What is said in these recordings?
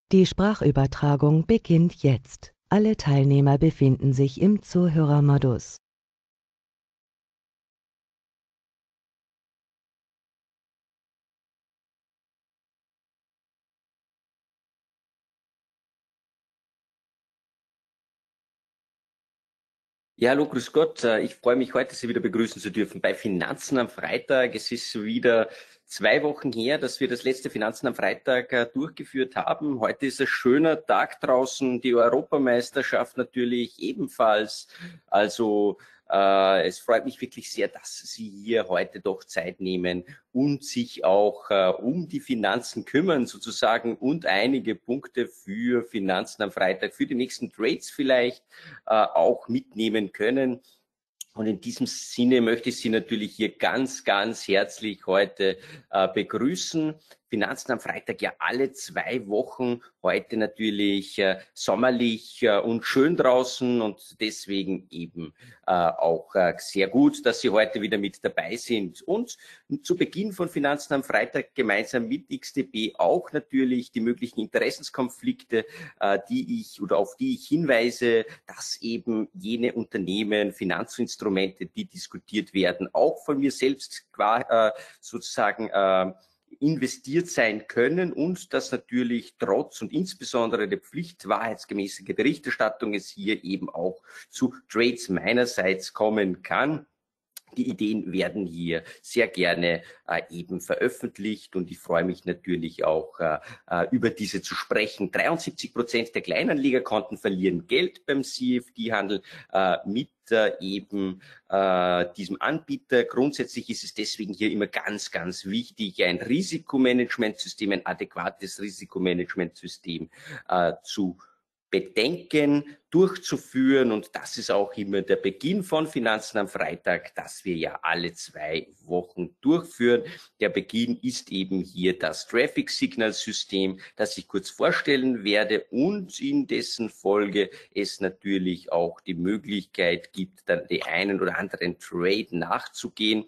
Die Sprachübertragung beginnt jetzt. Alle Teilnehmer befinden sich im Zuhörermodus. Ja, hallo, grüß Gott. Ich freue mich heute, Sie wieder begrüßen zu dürfen bei Finanzen am Freitag. Es ist wieder 2 Wochen her, dass wir das letzte Finanzen am Freitag durchgeführt haben. Heute ist ein schöner Tag draußen, die Europameisterschaft natürlich ebenfalls. Also es freut mich wirklich sehr, dass Sie hier heute doch Zeit nehmen und sich auch um die Finanzen kümmern sozusagen und einige Punkte für Finanzen am Freitag, für die nächsten Trades vielleicht auch mitnehmen können. Und in diesem Sinne möchte ich Sie natürlich hier ganz, ganz herzlich heute begrüßen. Finanzen am Freitag ja alle 2 Wochen. Heute natürlich sommerlich und schön draußen und deswegen eben auch sehr gut, dass Sie heute wieder mit dabei sind. Und zu Beginn von Finanzen am Freitag gemeinsam mit XTB auch natürlich die möglichen Interessenskonflikte, auf die ich hinweise, dass eben jene Unternehmen, Finanzinstrumente, die diskutiert werden, auch von mir selbst sozusagen investiert sein können und dass natürlich trotz und insbesondere der pflichtwahrheitsgemäßen Berichterstattung es hier eben auch zu Trades meinerseits kommen kann. Die Ideen werden hier sehr gerne eben veröffentlicht und ich freue mich natürlich auch über diese zu sprechen. 73% der Kleinanlegerkonten verlieren Geld beim CFD-Handel mit eben diesem Anbieter. Grundsätzlich ist es deswegen hier immer ganz, ganz wichtig, ein Risikomanagementsystem, ein adäquates Risikomanagementsystem zu Bedenken durchzuführen. Und das ist auch immer der Beginn von Finanzen am Freitag, das wir ja alle 2 Wochen durchführen. Der Beginn ist eben hier das Traffic Signal System, das ich kurz vorstellen werde und in dessen Folge es natürlich auch die Möglichkeit gibt, dann die einen oder anderen Trade nachzugehen.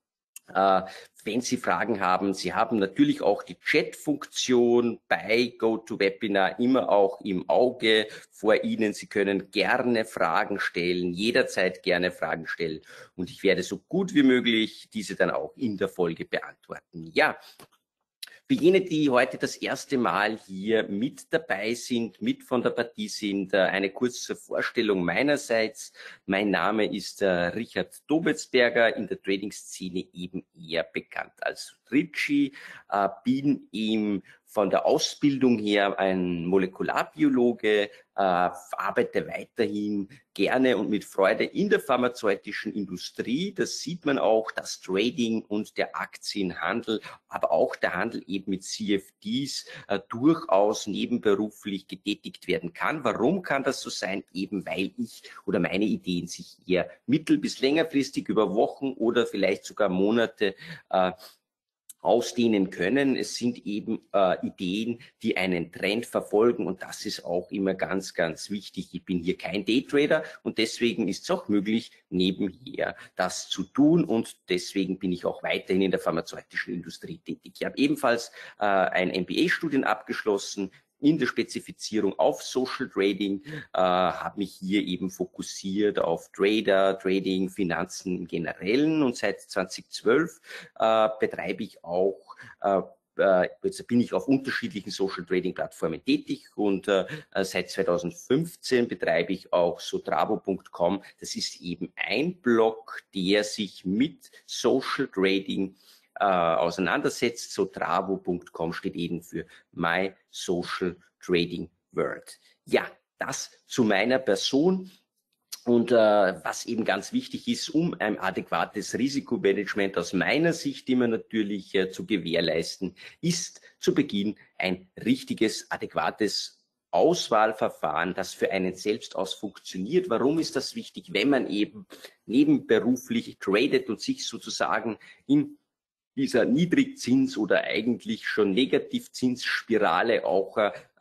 Wenn Sie Fragen haben, Sie haben natürlich auch die Chat-Funktion bei GoToWebinar immer auch im Auge vor Ihnen. Sie können gerne Fragen stellen, jederzeit gerne Fragen stellen und ich werde so gut wie möglich diese dann auch in der Folge beantworten. Ja, für jene, die heute das erste Mal hier mit dabei sind, mit von der Partie sind, eine kurze Vorstellung meinerseits. Mein Name ist Richard Dobetsberger, in der Trading-Szene eben eher bekannt als Richie, bin ihm von der Ausbildung her ein Molekularbiologe, arbeite weiterhin gerne und mit Freude in der pharmazeutischen Industrie. Das sieht man auch, das Trading und der Aktienhandel, aber auch der Handel eben mit CFDs durchaus nebenberuflich getätigt werden kann. Warum kann das so sein? Eben weil ich oder meine Ideen sich eher mittel- bis längerfristig über Wochen oder vielleicht sogar Monate ausdehnen können. Es sind eben Ideen, die einen Trend verfolgen und das ist auch immer ganz, ganz wichtig. Ich bin hier kein Daytrader und deswegen ist es auch möglich, nebenher das zu tun und deswegen bin ich auch weiterhin in der pharmazeutischen Industrie tätig. Ich habe ebenfalls ein MBA-Studium abgeschlossen in der Spezifizierung auf Social Trading, habe mich hier eben fokussiert auf Trader, Trading, Finanzen im Generellen und seit 2012 betreibe ich auch jetzt bin ich auf unterschiedlichen Social Trading Plattformen tätig und seit 2015 betreibe ich auch sotravo.com. Das ist eben ein Blog, der sich mit Social Trading auseinandersetzt. Sotravo.com steht eben für My Social Trading World. Ja, das zu meiner Person. Und was eben ganz wichtig ist, um ein adäquates Risikomanagement aus meiner Sicht immer natürlich zu gewährleisten, ist zu Beginn ein richtiges, adäquates Auswahlverfahren, das für einen selbst aus funktioniert. Warum ist das wichtig? Wenn man eben nebenberuflich tradet und sich sozusagen in dieser Niedrigzins- oder eigentlich schon Negativzinsspirale auch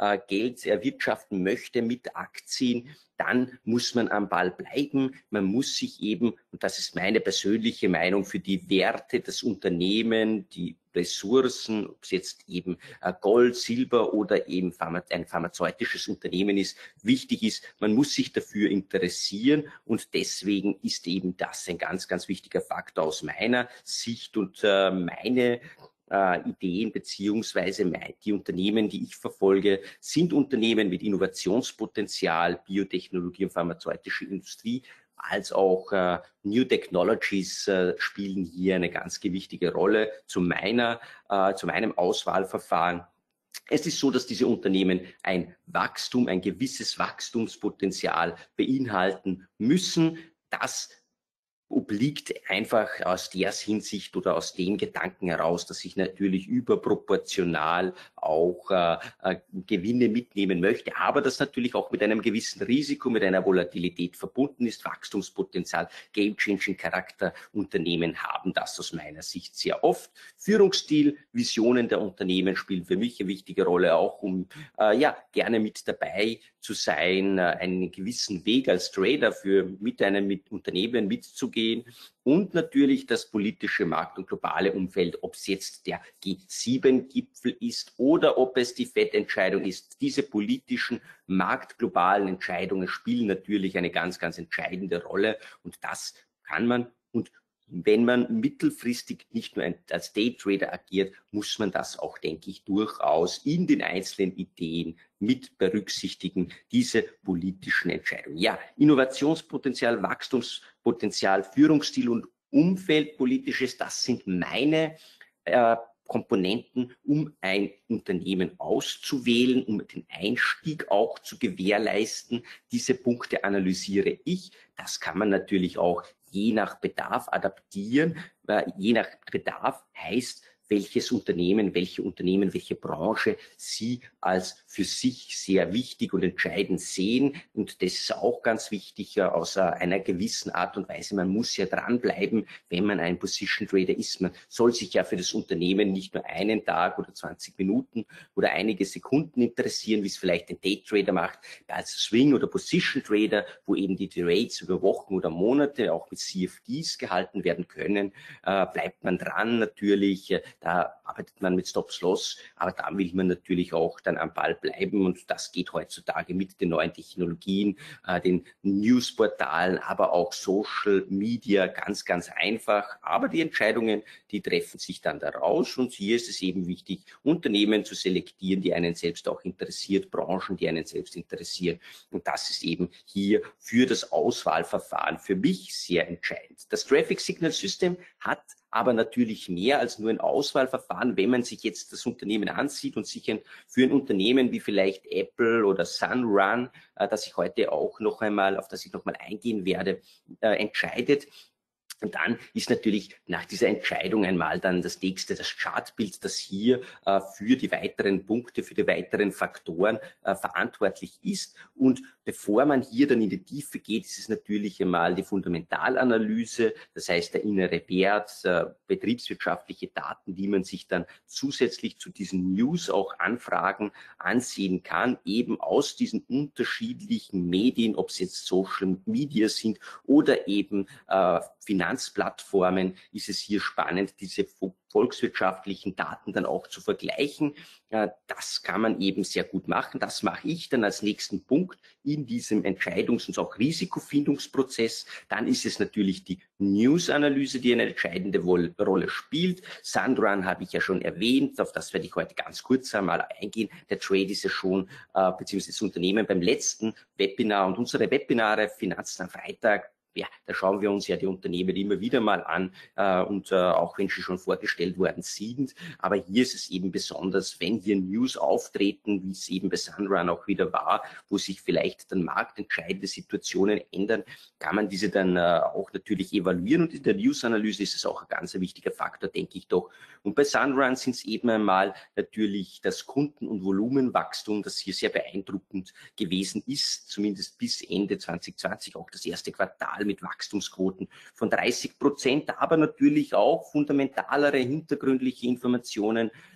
Geld erwirtschaften möchte mit Aktien, dann muss man am Ball bleiben. Man muss sich eben, und das ist meine persönliche Meinung, für die Werte des Unternehmens, die Ressourcen, ob es jetzt eben Gold, Silber oder eben ein pharmazeutisches Unternehmen ist, wichtig ist, man muss sich dafür interessieren und deswegen ist eben das ein ganz, ganz wichtiger Faktor aus meiner Sicht und meine Ideen beziehungsweise die Unternehmen, die ich verfolge, sind Unternehmen mit Innovationspotenzial, Biotechnologie und pharmazeutische Industrie, als auch New Technologies spielen hier eine ganz gewichtige Rolle zu meinem Auswahlverfahren. Es ist so, dass diese Unternehmen ein gewisses Wachstumspotenzial beinhalten müssen. Das obliegt einfach aus der Hinsicht oder aus dem Gedanken heraus, dass ich natürlich überproportional auch Gewinne mitnehmen möchte, aber das natürlich auch mit einem gewissen Risiko, mit einer Volatilität verbunden ist. Wachstumspotenzial, Game-Changing-Charakter. Unternehmen haben das aus meiner Sicht sehr oft. Führungsstil, Visionen der Unternehmen spielen für mich eine wichtige Rolle, auch um gerne mit dabei zu sein, einen gewissen Weg als Trader mit einem Unternehmen mitzugehen und natürlich das politische Markt- und globale Umfeld, ob es jetzt der G7-Gipfel ist oder ob es die FED-Entscheidung ist. Diese politischen, marktglobalen Entscheidungen spielen natürlich eine ganz, ganz entscheidende Rolle und das kann man und wenn man mittelfristig nicht nur als Daytrader agiert, muss man das auch, denke ich, durchaus in den einzelnen Ideen mit berücksichtigen, diese politischen Entscheidungen. Ja, Innovationspotenzial, Wachstumspotenzial, Führungsstil und Umfeldpolitisches, das sind meine Komponenten, um ein Unternehmen auszuwählen, um den Einstieg auch zu gewährleisten. Diese Punkte analysiere ich. Das kann man natürlich auch je nach Bedarf adaptieren. Je nach Bedarf heißt, welche Unternehmen, welche Branche Sie als für sich sehr wichtig und entscheidend sehen. Und das ist auch ganz wichtig aus einer gewissen Art und Weise. Man muss ja dranbleiben, wenn man ein Position Trader ist. Man soll sich ja für das Unternehmen nicht nur einen Tag oder 20 Minuten oder einige Sekunden interessieren, wie es vielleicht ein Day Trader macht. Als Swing oder Position Trader, wo eben die Trades über Wochen oder Monate auch mit CFDs gehalten werden können, bleibt man dran natürlich. Da arbeitet man mit Stop-Loss, aber da will man natürlich auch dann am Ball bleiben und das geht heutzutage mit den neuen Technologien, den Newsportalen, aber auch Social Media ganz, ganz einfach. Aber die Entscheidungen, die treffen sich dann daraus und hier ist es eben wichtig, Unternehmen zu selektieren, die einen selbst auch interessiert, Branchen, die einen selbst interessieren. Und das ist eben hier für das Auswahlverfahren für mich sehr entscheidend. Das Traffic Signal System hat aber natürlich mehr als nur ein Auswahlverfahren. Wenn man sich jetzt das Unternehmen ansieht und sich für ein Unternehmen wie vielleicht Apple oder Sunrun, auf das ich noch einmal eingehen werde, entscheidet, und dann ist natürlich nach dieser Entscheidung einmal dann das nächste, das Chartbild, das hier für die weiteren Punkte, für die weiteren Faktoren verantwortlich ist. Und bevor man hier dann in die Tiefe geht, ist es natürlich einmal die Fundamentalanalyse, das heißt der innere Wert, betriebswirtschaftliche Daten, die man sich dann zusätzlich zu diesen News auch Anfragen ansehen kann, eben aus diesen unterschiedlichen Medien, ob es jetzt Social Media sind oder eben Finanzplattformen, ist es hier spannend, diese volkswirtschaftlichen Daten dann auch zu vergleichen. Das kann man eben sehr gut machen. Das mache ich dann als nächsten Punkt in diesem Entscheidungs- und auch Risikofindungsprozess. Dann ist es natürlich die News-Analyse, die eine entscheidende Rolle spielt. Sunrun habe ich ja schon erwähnt, auf das werde ich heute ganz kurz einmal eingehen. Der Trade ist ja schon, beziehungsweise das Unternehmen beim letzten Webinar und unsere Webinare Finanzen am Freitag, ja, da schauen wir uns ja die Unternehmen immer wieder mal an auch wenn sie schon vorgestellt worden sind. Aber hier ist es eben besonders, wenn hier News auftreten, wie es eben bei Sunrun auch wieder war, wo sich vielleicht dann marktentscheidende Situationen ändern, kann man diese dann auch natürlich evaluieren. Und in der News-Analyse ist es auch ein ganz wichtiger Faktor, denke ich doch. Und bei Sunrun sind es eben einmal natürlich das Kunden- und Volumenwachstum, das hier sehr beeindruckend gewesen ist, zumindest bis Ende 2020, auch das erste Quartal mit Wachstumsquoten von 30%, aber natürlich auch fundamentalere, hintergründliche Informationen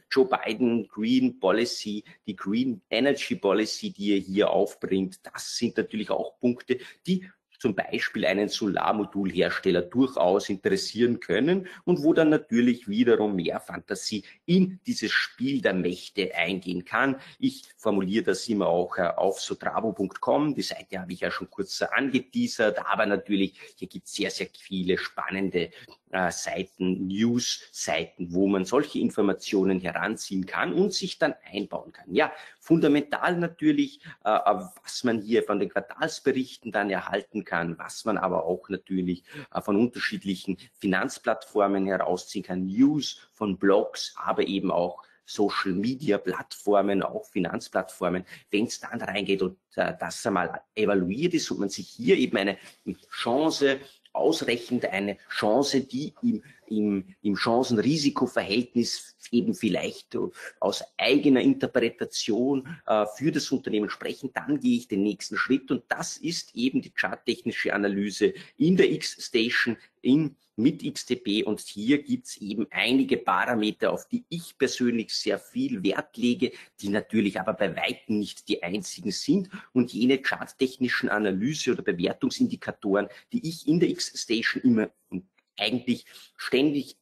Joe Biden Green Policy, die Green Energy Policy, die er hier aufbringt, das sind natürlich auch Punkte, die zum Beispiel einen Solarmodulhersteller durchaus interessieren können und wo dann natürlich wiederum mehr Fantasie in dieses Spiel der Mächte eingehen kann. Ich formuliere das immer auch auf sotravo.com. Die Seite habe ich ja schon kurz angeteasert, aber natürlich, hier gibt es sehr, sehr viele spannende Seiten, News-Seiten, wo man solche Informationen heranziehen kann und sich dann einbauen kann. Ja, fundamental natürlich, was man hier von den Quartalsberichten dann erhalten kann, was man aber auch natürlich von unterschiedlichen Finanzplattformen herausziehen kann, News von Blogs, aber eben auch Social-Media-Plattformen, auch Finanzplattformen, wenn es dann reingeht und das einmal evaluiert ist und man sich hier eben eine Chance ausrechnet, eine Chance, die im Chancen-Risiko-Verhältnis eben vielleicht aus eigener Interpretation für das Unternehmen sprechen, dann gehe ich den nächsten Schritt und das ist eben die charttechnische Analyse in der X-Station mit XTB und hier gibt es eben einige Parameter, auf die ich persönlich sehr viel Wert lege, die natürlich aber bei weitem nicht die einzigen sind und jene charttechnischen Analyse oder Bewertungsindikatoren, die ich in der X-Station immer eigentlich ständig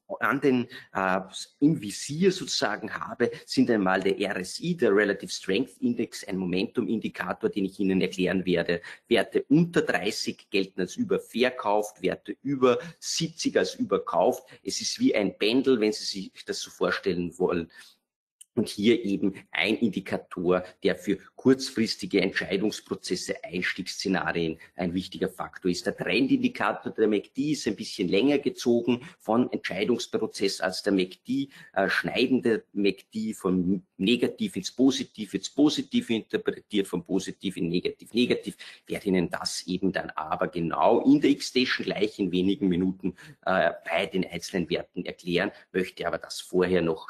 im Visier sozusagen habe, sind einmal der RSI, der Relative Strength Index, ein Momentum-Indikator, den ich Ihnen erklären werde. Werte unter 30 gelten als überverkauft, Werte über 70 als überkauft. Es ist wie ein Pendel, wenn Sie sich das so vorstellen wollen. Und hier eben ein Indikator, der für kurzfristige Entscheidungsprozesse, Einstiegsszenarien ein wichtiger Faktor ist. Der Trendindikator der MACD ist ein bisschen länger gezogen von Entscheidungsprozess als der MACD, schneidende MACD von negativ ins Positive interpretiert, von positiv in negativ. Ich werde Ihnen das eben dann aber genau in der X-Station gleich in wenigen Minuten bei den einzelnen Werten erklären, möchte aber das vorher noch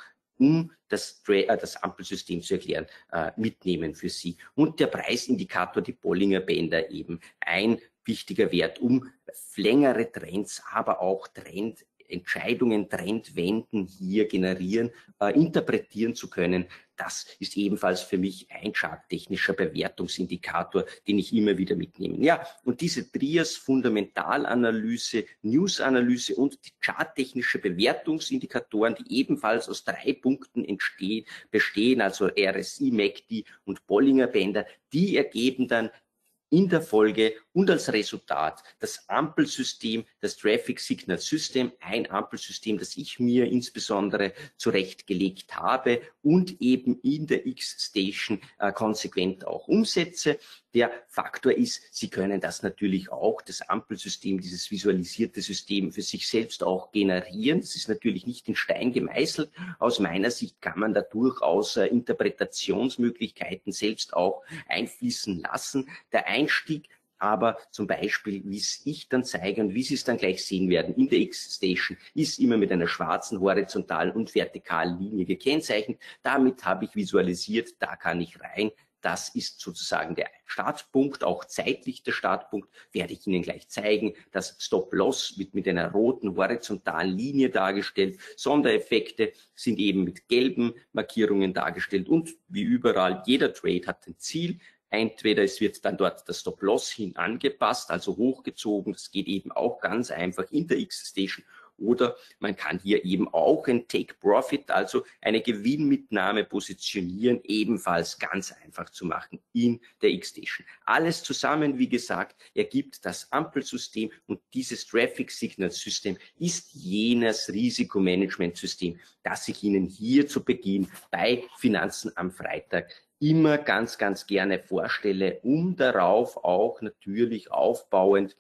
das Ampelsystem zu erklären, mitnehmen für Sie. Und der Preisindikator, die Bollinger Bänder, eben ein wichtiger Wert, um längere Trends, aber auch Trendentscheidungen, Trendwenden hier generieren, interpretieren zu können. Das ist ebenfalls für mich ein charttechnischer Bewertungsindikator, den ich immer wieder mitnehme. Ja, und diese Trias Fundamentalanalyse, News-Analyse und die charttechnische Bewertungsindikatoren, die ebenfalls aus 3 Punkten bestehen, also RSI, MACD und Bollinger Bänder, die ergeben dann in der Folge und als Resultat das Ampelsystem, das Traffic Signal System, ein Ampelsystem, das ich mir insbesondere zurechtgelegt habe und eben in der X-Station konsequent auch umsetze. Der Faktor ist, Sie können das natürlich auch, das Ampelsystem, dieses visualisierte System für sich selbst auch generieren. Das ist natürlich nicht in Stein gemeißelt. Aus meiner Sicht kann man da durchaus Interpretationsmöglichkeiten selbst auch einfließen lassen. Der Einstieg aber zum Beispiel, wie es ich dann zeige und wie Sie es dann gleich sehen werden, in der X-Station ist immer mit einer schwarzen horizontalen und vertikalen Linie gekennzeichnet. Damit habe ich visualisiert, da kann ich rein. Das ist sozusagen der Startpunkt, auch zeitlich der Startpunkt, werde ich Ihnen gleich zeigen. Das Stop-Loss wird mit einer roten horizontalen Linie dargestellt. Sondereffekte sind eben mit gelben Markierungen dargestellt und wie überall, jeder Trade hat ein Ziel. Entweder es wird dann dort das Stop-Loss hin angepasst, also hochgezogen. Das geht eben auch ganz einfach in der X-Station. Oder man kann hier eben auch ein Take-Profit, also eine Gewinnmitnahme positionieren, ebenfalls ganz einfach zu machen in der X-Station. Alles zusammen, wie gesagt, ergibt das Ampelsystem und dieses Traffic Signal System ist jenes Risikomanagementsystem, das ich Ihnen hier zu Beginn bei Finanzen am Freitag immer ganz, ganz gerne vorstelle, um darauf auch natürlich aufbauend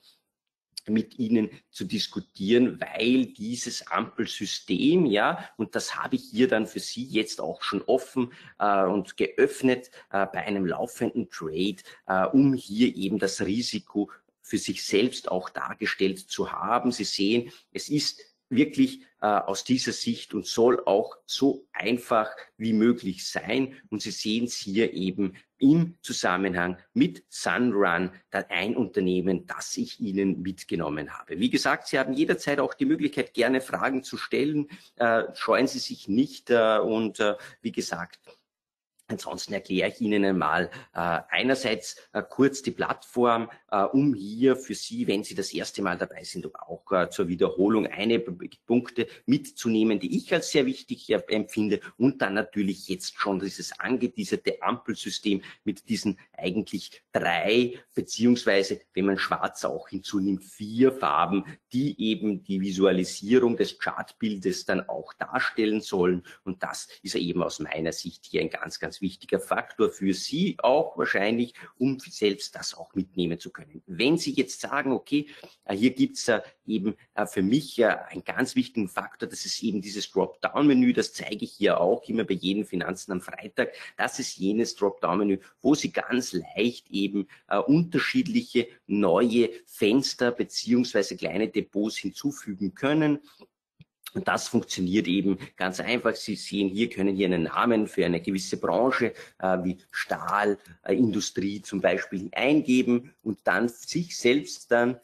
mit Ihnen zu diskutieren, weil dieses Ampelsystem, ja, und das habe ich hier dann für Sie jetzt auch schon offen und geöffnet bei einem laufenden Trade, um hier eben das Risiko für sich selbst auch dargestellt zu haben. Sie sehen, es ist wirklich aus dieser Sicht und soll auch so einfach wie möglich sein. Und Sie sehen es hier eben im Zusammenhang mit Sunrun, ein Unternehmen, das ich Ihnen mitgenommen habe. Wie gesagt, Sie haben jederzeit auch die Möglichkeit, gerne Fragen zu stellen. Scheuen Sie sich nicht und wie gesagt, ansonsten erkläre ich Ihnen einmal einerseits kurz die Plattform, um hier für Sie, wenn Sie das erste Mal dabei sind, auch zur Wiederholung einige Punkte mitzunehmen, die ich als sehr wichtig empfinde, und dann natürlich jetzt schon dieses angeteaserte Ampelsystem mit diesen eigentlich 3, beziehungsweise, wenn man schwarz auch hinzunimmt, 4 Farben, die eben die Visualisierung des Chartbildes dann auch darstellen sollen. Und das ist eben aus meiner Sicht hier ein ganz, ganz wichtiger Faktor für Sie auch wahrscheinlich, um selbst das auch mitnehmen zu können. Wenn Sie jetzt sagen, okay, hier gibt es eben für mich einen ganz wichtigen Faktor, das ist eben dieses Dropdown-Menü, das zeige ich hier auch immer bei jedem Finanzen am Freitag. Das ist jenes Dropdown-Menü, wo Sie ganz leicht eben unterschiedliche neue Fenster beziehungsweise kleine Depots hinzufügen können. Und das funktioniert eben ganz einfach. Sie sehen hier, können hier einen Namen für eine gewisse Branche wie Stahlindustrie zum Beispiel eingeben und dann sich selbst dann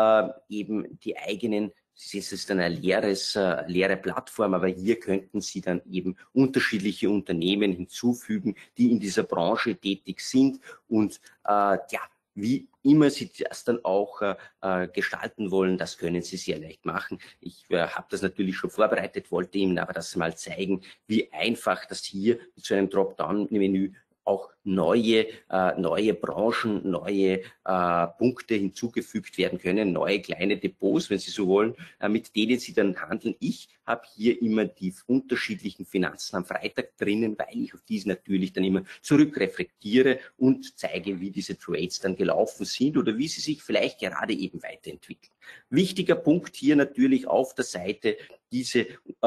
eben die eigenen, es ist dann eine leere Plattform, aber hier könnten Sie dann eben unterschiedliche Unternehmen hinzufügen, die in dieser Branche tätig sind und ja, wie immer Sie das dann auch gestalten wollen, das können Sie sehr leicht machen. Ich habe das natürlich schon vorbereitet, wollte Ihnen aber das mal zeigen, wie einfach das hier mit so einem Dropdown-Menü auch neue Branchen, neue Punkte hinzugefügt werden können, neue kleine Depots, wenn Sie so wollen, mit denen Sie dann handeln. Ich habe hier immer die unterschiedlichen Finanzen am Freitag drinnen, weil ich auf diese natürlich dann immer zurückreflektiere und zeige, wie diese Trades dann gelaufen sind oder wie sie sich vielleicht gerade eben weiterentwickeln. Wichtiger Punkt hier natürlich auf der Seite dieser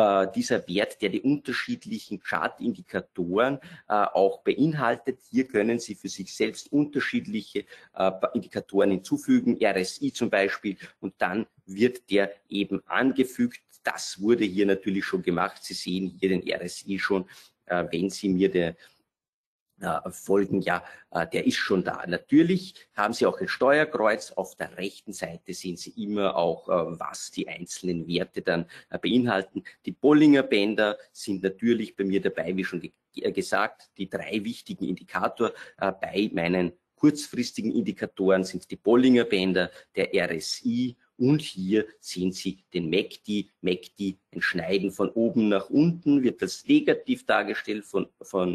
Wert, der die unterschiedlichen Chartindikatoren auch beinhaltet. Hier können Sie für sich selbst unterschiedliche Indikatoren hinzufügen, RSI zum Beispiel, und dann wird der eben angefügt. Das wurde hier natürlich schon gemacht. Sie sehen hier den RSI schon, wenn Sie mir folgen, ja, der ist schon da. Natürlich haben Sie auch ein Steuerkreuz. Auf der rechten Seite sehen Sie immer auch, was die einzelnen Werte dann beinhalten. Die Bollinger Bänder sind natürlich bei mir dabei, wie schon gesagt. Die 3 wichtigen Indikatoren bei meinen kurzfristigen Indikatoren sind die Bollinger Bänder, der RSI, und hier sehen Sie den MACD. MACD, ein Schneiden von oben nach unten, wird als negativ dargestellt, von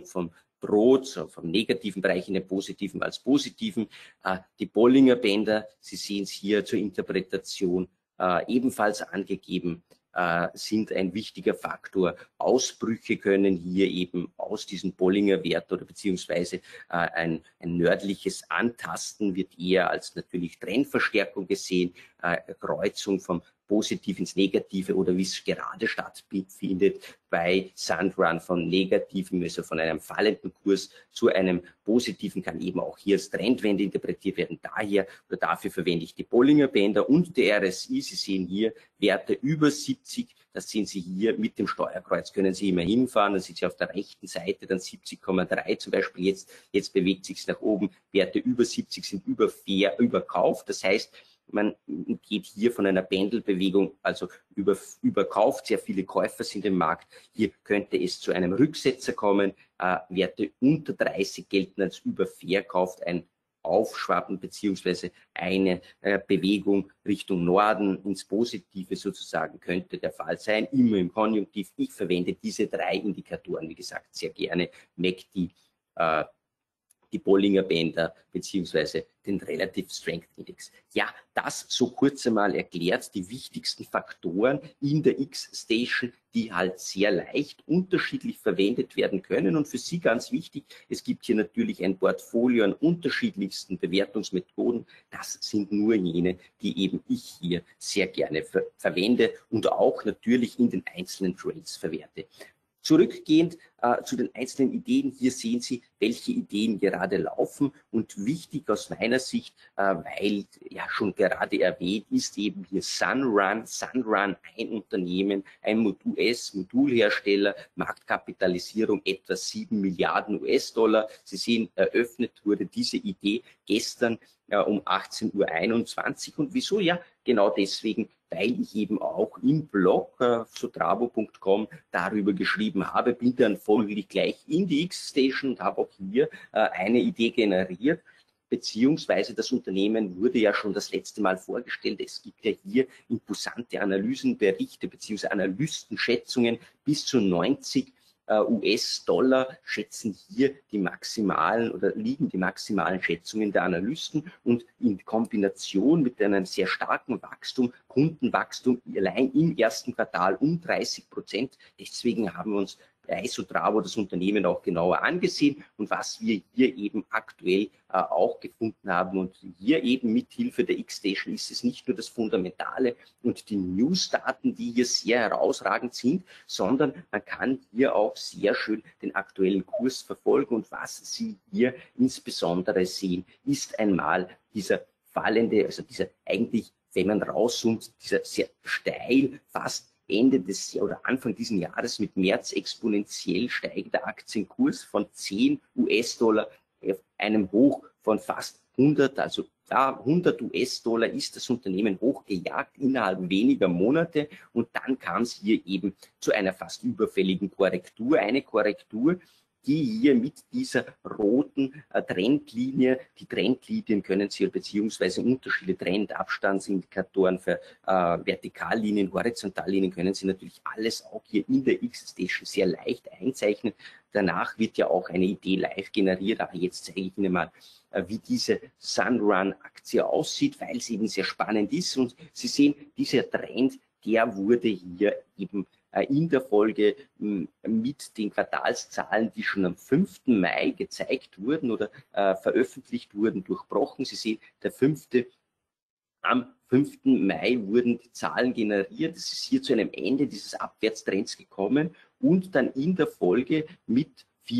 Rot, so vom negativen Bereich in den positiven als positiven. Die Bollinger Bänder, Sie sehen es hier zur Interpretation, ebenfalls angegeben, sind ein wichtiger Faktor. Ausbrüche können hier eben aus diesem Bollinger Wert oder beziehungsweise ein nördliches Antasten wird eher als natürlich Trendverstärkung gesehen, Kreuzung vom Positiv ins Negative oder wie es gerade stattfindet bei Sunrun von negativen, also von einem fallenden Kurs zu einem positiven, kann eben auch hier als Trendwende interpretiert werden. Daher oder dafür verwende ich die Bollinger Bänder und die RSI. Sie sehen hier Werte über 70. Das sehen Sie hier mit dem Steuerkreuz, können Sie immer hinfahren. Da sind Sie auf der rechten Seite dann 70,3 zum Beispiel. Jetzt bewegt sich es nach oben. Werte über 70 sind überkauft. Das heißt, man geht hier von einer Pendelbewegung, also überkauft, sehr viele Käufer sind im Markt. Hier könnte es zu einem Rücksetzer kommen. Werte unter 30 gelten als überverkauft, ein Aufschwappen beziehungsweise eine Bewegung Richtung Norden ins Positive sozusagen könnte der Fall sein, immer im Konjunktiv. Ich verwende diese 3 Indikatoren, wie gesagt, sehr gerne. MACD, die Bollinger Bänder beziehungsweise den Relative Strength Index. Ja, das so kurz einmal erklärt, die wichtigsten Faktoren in der X-Station, die halt sehr leicht unterschiedlich verwendet werden können. Und für Sie ganz wichtig, es gibt hier natürlich ein Portfolio an unterschiedlichsten Bewertungsmethoden. Das sind nur jene, die eben ich hier sehr gerne verwende und auch natürlich in den einzelnen Trades verwerte. Zurückgehend zu den einzelnen Ideen, hier sehen Sie, welche Ideen gerade laufen, und wichtig aus meiner Sicht, weil ja schon gerade erwähnt ist, eben hier Sunrun, ein Unternehmen, ein US-Modulhersteller, Marktkapitalisierung etwa 7 Milliarden US-Dollar. Sie sehen, eröffnet wurde diese Idee gestern um 18:21 Uhr. Und wieso? Ja, genau deswegen, weil ich eben auch im Blog sotravo.com darüber geschrieben habe, bin dann folglich gleich in die X-Station und habe auch hier eine Idee generiert, beziehungsweise das Unternehmen wurde ja schon das letzte Mal vorgestellt. Es gibt ja hier imposante Analysenberichte beziehungsweise Analystenschätzungen bis zu 90 US-Dollar schätzen hier die maximalen oder liegen die maximalen Schätzungen der Analysten, und in Kombination mit einem sehr starken Wachstum, Kundenwachstum allein im ersten Quartal um 30%. Deswegen haben wir uns bei Sotravo das Unternehmen auch genauer angesehen, und was wir hier eben aktuell auch gefunden haben, und hier eben mit Hilfe der X-Station ist es nicht nur das Fundamentale und die News-Daten, die hier sehr herausragend sind, sondern man kann hier auch sehr schön den aktuellen Kurs verfolgen, und was Sie hier insbesondere sehen, ist einmal dieser fallende, also dieser eigentlich, wenn man rauszoomt, dieser sehr steil, fast Ende des oder Anfang dieses Jahres mit März exponentiell steigender Aktienkurs von 10 US-Dollar auf einem Hoch von fast 100, also 100 US-Dollar ist das Unternehmen hochgejagt innerhalb weniger Monate, und dann kam es hier eben zu einer fast überfälligen Korrektur, eine Korrektur, die hier mit dieser roten Trendlinie, die Trendlinien können Sie beziehungsweise unterschiedliche Trendabstandsindikatoren für Vertikallinien, Horizontallinien können Sie natürlich alles auch hier in der X-Station sehr leicht einzeichnen. Danach wird ja auch eine Idee live generiert, aber jetzt zeige ich Ihnen mal, wie diese Sunrun-Aktie aussieht, weil es eben sehr spannend ist, und Sie sehen, dieser Trend, der wurde hier eben in der Folge mit den Quartalszahlen, die schon am 5. Mai gezeigt wurden oder veröffentlicht wurden, durchbrochen. Sie sehen, am 5. Mai wurden die Zahlen generiert. Es ist hier zu einem Ende dieses Abwärtstrends gekommen, und dann in der Folge mit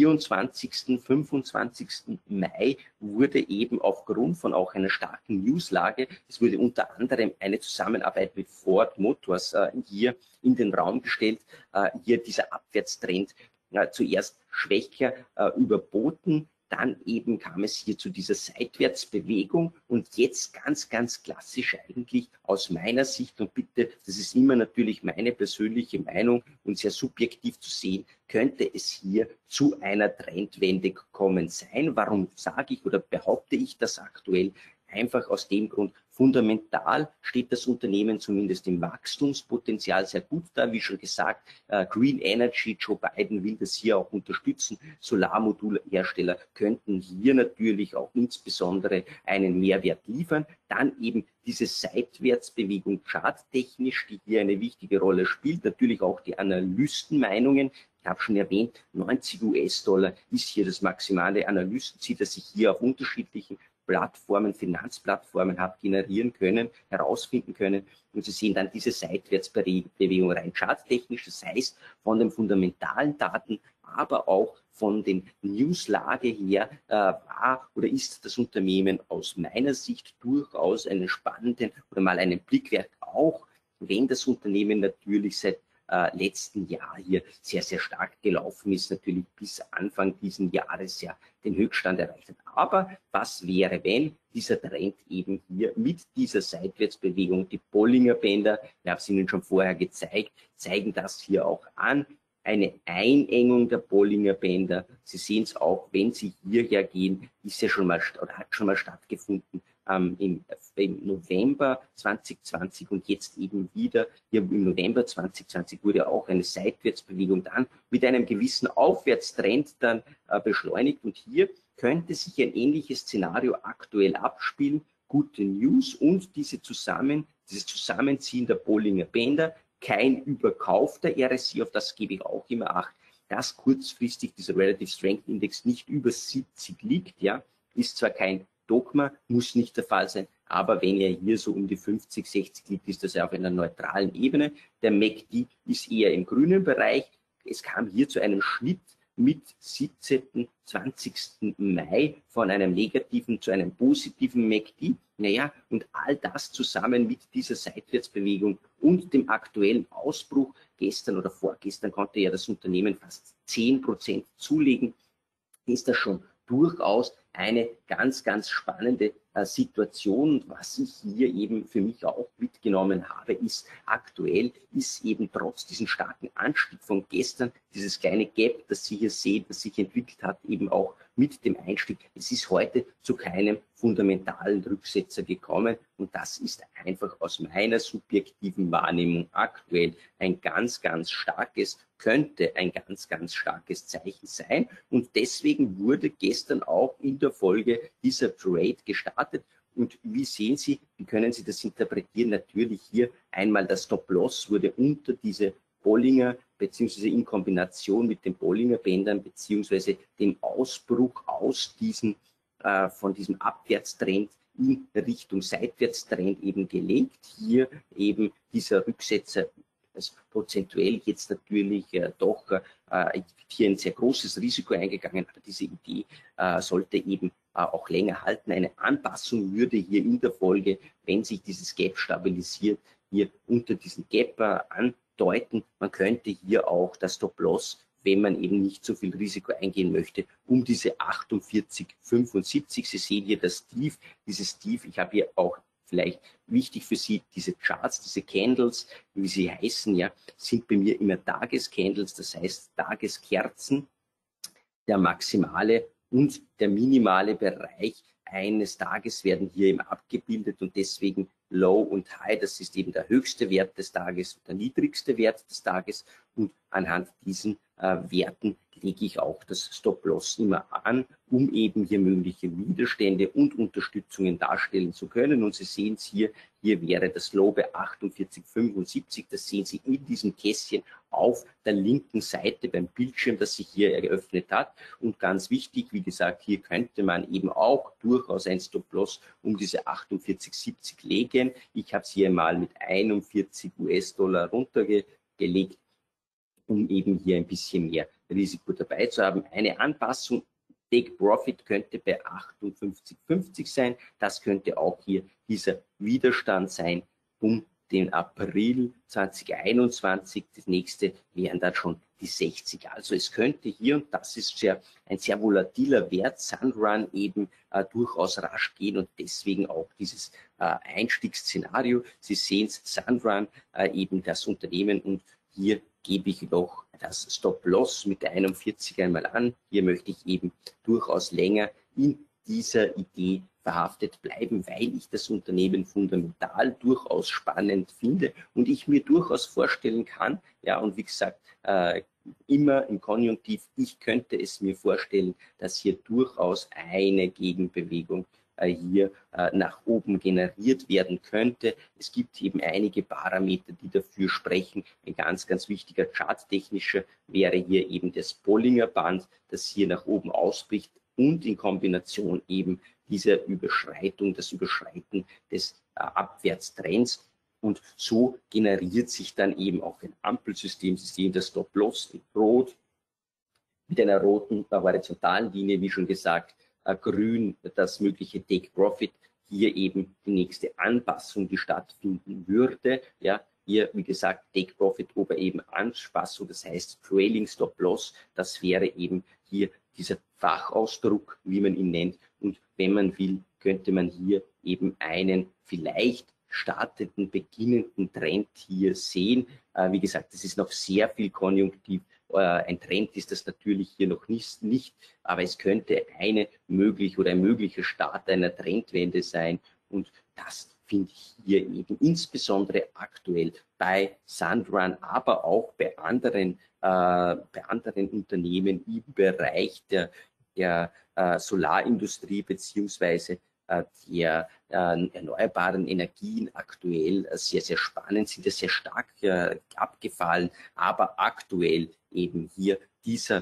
24., 25. Mai wurde eben aufgrund von auch einer starken Newslage, es wurde unter anderem eine Zusammenarbeit mit Ford Motors hier in den Raum gestellt, hier dieser Abwärtstrend zuerst schwächer überboten. Dann eben kam es hier zu dieser Seitwärtsbewegung, und jetzt ganz, ganz klassisch eigentlich aus meiner Sicht, und bitte, das ist immer natürlich meine persönliche Meinung und sehr subjektiv zu sehen, könnte es hier zu einer Trendwende gekommen sein. Warum sage ich oder behaupte ich das aktuell? Einfach aus dem Grund, fundamental steht das Unternehmen zumindest im Wachstumspotenzial sehr gut da. Wie schon gesagt, Green Energy, Joe Biden will das hier auch unterstützen. Solarmodulhersteller könnten hier natürlich auch insbesondere einen Mehrwert liefern. Dann eben diese Seitwärtsbewegung charttechnisch, die hier eine wichtige Rolle spielt. Natürlich auch die Analystenmeinungen. Ich habe schon erwähnt, 90 US-Dollar ist hier das maximale Analystenziel, das sich hier auf unterschiedlichen Plattformen, Finanzplattformen habe generieren können, herausfinden können. Und Sie sehen dann diese Seitwärtsbewegung rein charttechnisch, das heißt von den fundamentalen Daten, aber auch von den Newslage her war oder ist das Unternehmen aus meiner Sicht durchaus einen spannenden oder mal einen Blick wert, auch wenn das Unternehmen natürlich seit letzten Jahr hier sehr, sehr stark gelaufen ist, natürlich bis Anfang diesen Jahres ja den Höchststand erreicht hat. Aber was wäre, wenn dieser Trend eben hier mit dieser Seitwärtsbewegung, die Bollinger Bänder, ich habe es Ihnen schon vorher gezeigt, zeigen das hier auch an, eine Einengung der Bollinger Bänder. Sie sehen es auch, wenn Sie hierher gehen, ist ja schon mal oder hat schon mal stattgefunden im November 2020 und jetzt eben wieder hier im November 2020 wurde auch eine Seitwärtsbewegung dann mit einem gewissen Aufwärtstrend dann beschleunigt, und hier könnte sich ein ähnliches Szenario aktuell abspielen. Gute News und dieses Zusammenziehen der Bollinger Bänder, kein Überkauf der RSI, auf das gebe ich auch immer Acht, dass kurzfristig dieser Relative Strength Index nicht über 70 liegt, ja, ist zwar kein Dogma, muss nicht der Fall sein, aber wenn er hier so um die 50, 60 liegt, ist das ja auf einer neutralen Ebene. Der MACD ist eher im grünen Bereich. Es kam hier zu einem Schnitt mit 17. 20. Mai von einem negativen zu einem positiven MACD. Naja, und all das zusammen mit dieser Seitwärtsbewegung und dem aktuellen Ausbruch gestern oder vorgestern konnte ja das Unternehmen fast 10% zulegen, ist das schon durchaus eine ganz, ganz spannende Situation. Und was ich hier eben für mich auch mitgenommen habe, ist, aktuell ist eben trotz diesem starken Anstieg von gestern dieses kleine Gap, das Sie hier sehen, das sich entwickelt hat, eben auch mit dem Einstieg. Es ist heute zu keinem fundamentalen Rücksetzer gekommen und das ist einfach aus meiner subjektiven Wahrnehmung aktuell ein ganz, ganz starkes, könnte ein ganz, ganz starkes Zeichen sein und deswegen wurde gestern auch in der Folge dieser Trade gestartet. Und wie sehen Sie, wie können Sie das interpretieren? Natürlich hier einmal das Stop-Loss wurde unter diese Bollinger beziehungsweise in Kombination mit den Bollinger Bändern beziehungsweise dem Ausbruch aus diesem von diesem Abwärtstrend in Richtung Seitwärtstrend eben gelegt. Hier eben dieser Rücksetzer ist prozentuell jetzt natürlich doch hier ein sehr großes Risiko eingegangen, aber diese Idee sollte eben auch länger halten. Eine Anpassung würde hier in der Folge, wenn sich dieses Gap stabilisiert, hier unter diesen Gap andeuten. Man könnte hier auch das Stop-Loss, wenn man eben nicht so viel Risiko eingehen möchte, um diese 48,75. Sie sehen hier das Tief, dieses Tief. Ich habe hier auch vielleicht wichtig für Sie, diese Charts, diese Candles, wie sie heißen, ja, sind bei mir immer Tagescandles, das heißt Tageskerzen. Der maximale und der minimale Bereich eines Tages werden hier eben abgebildet und deswegen Low und High, das ist eben der höchste Wert des Tages und der niedrigste Wert des Tages und anhand diesen Werten lege ich auch das Stop-Loss immer an, um eben hier mögliche Widerstände und Unterstützungen darstellen zu können. Und Sie sehen es hier, hier wäre das Low bei 48,75. Das sehen Sie in diesem Kästchen auf der linken Seite beim Bildschirm, das sich hier eröffnet hat. Und ganz wichtig, wie gesagt, hier könnte man eben auch durchaus ein Stop-Loss um diese 48,70 legen. Ich habe es hier mal mit 41 US-Dollar runtergelegt, um eben hier ein bisschen mehr Risiko dabei zu haben. Eine Anpassung, Take Profit könnte bei 58,50 sein. Das könnte auch hier dieser Widerstand sein, um den April 2021. Das nächste wären dann schon die 60. Also es könnte hier, und das ist ein sehr volatiler Wert, Sunrun eben durchaus rasch gehen und deswegen auch dieses Einstiegsszenario. Sie sehen es, Sunrun, eben das Unternehmen und hier gebe ich noch das Stop-Loss mit der 41 einmal an. Hier möchte ich eben durchaus länger in dieser Idee verhaftet bleiben, weil ich das Unternehmen fundamental durchaus spannend finde und ich mir durchaus vorstellen kann, ja, und wie gesagt, immer im Konjunktiv, ich könnte es mir vorstellen, dass hier durchaus eine Gegenbewegung hier nach oben generiert werden könnte. Es gibt eben einige Parameter, die dafür sprechen. Ein ganz, ganz wichtiger charttechnischer wäre hier eben das Bollinger Band, das hier nach oben ausbricht und in Kombination eben dieser Überschreitung, das Überschreiten des Abwärtstrends. Und so generiert sich dann eben auch ein Ampelsystem. Sie sehen das Stop-Loss in Rot mit einer roten horizontalen Linie, wie schon gesagt, grün das mögliche Take Profit, hier eben die nächste Anpassung, die stattfinden würde. Ja, hier, wie gesagt, Take Profit oder eben Anpassung, das heißt Trailing Stop Loss, das wäre eben hier dieser Fachausdruck, wie man ihn nennt. Und wenn man will, könnte man hier eben einen vielleicht startenden, beginnenden Trend hier sehen. Wie gesagt, das ist noch sehr viel konjunktiv. Ein Trend ist das natürlich hier noch nicht, aber es könnte ein möglicher Start einer Trendwende sein. Und das finde ich hier eben insbesondere aktuell bei Sunrun, aber auch bei anderen Unternehmen im Bereich der Solarindustrie beziehungsweise der erneuerbaren Energien aktuell sehr, sehr spannend, sind ja sehr stark abgefallen, aber aktuell eben hier diese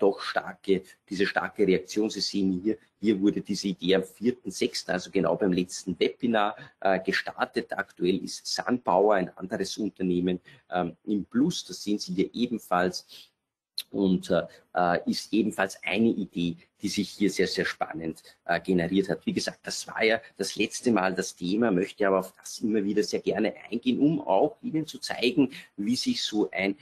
starke Reaktion. Sie sehen hier wurde diese Idee am 4.6., also genau beim letzten Webinar gestartet. Aktuell ist SunPower, ein anderes Unternehmen, im Plus. Das sehen Sie hier ebenfalls. und ist ebenfalls eine Idee, die sich hier sehr, sehr spannend generiert hat. Wie gesagt, das war ja das letzte Mal das Thema, möchte aber auf das immer wieder sehr gerne eingehen, um auch Ihnen zu zeigen, wie sich so ein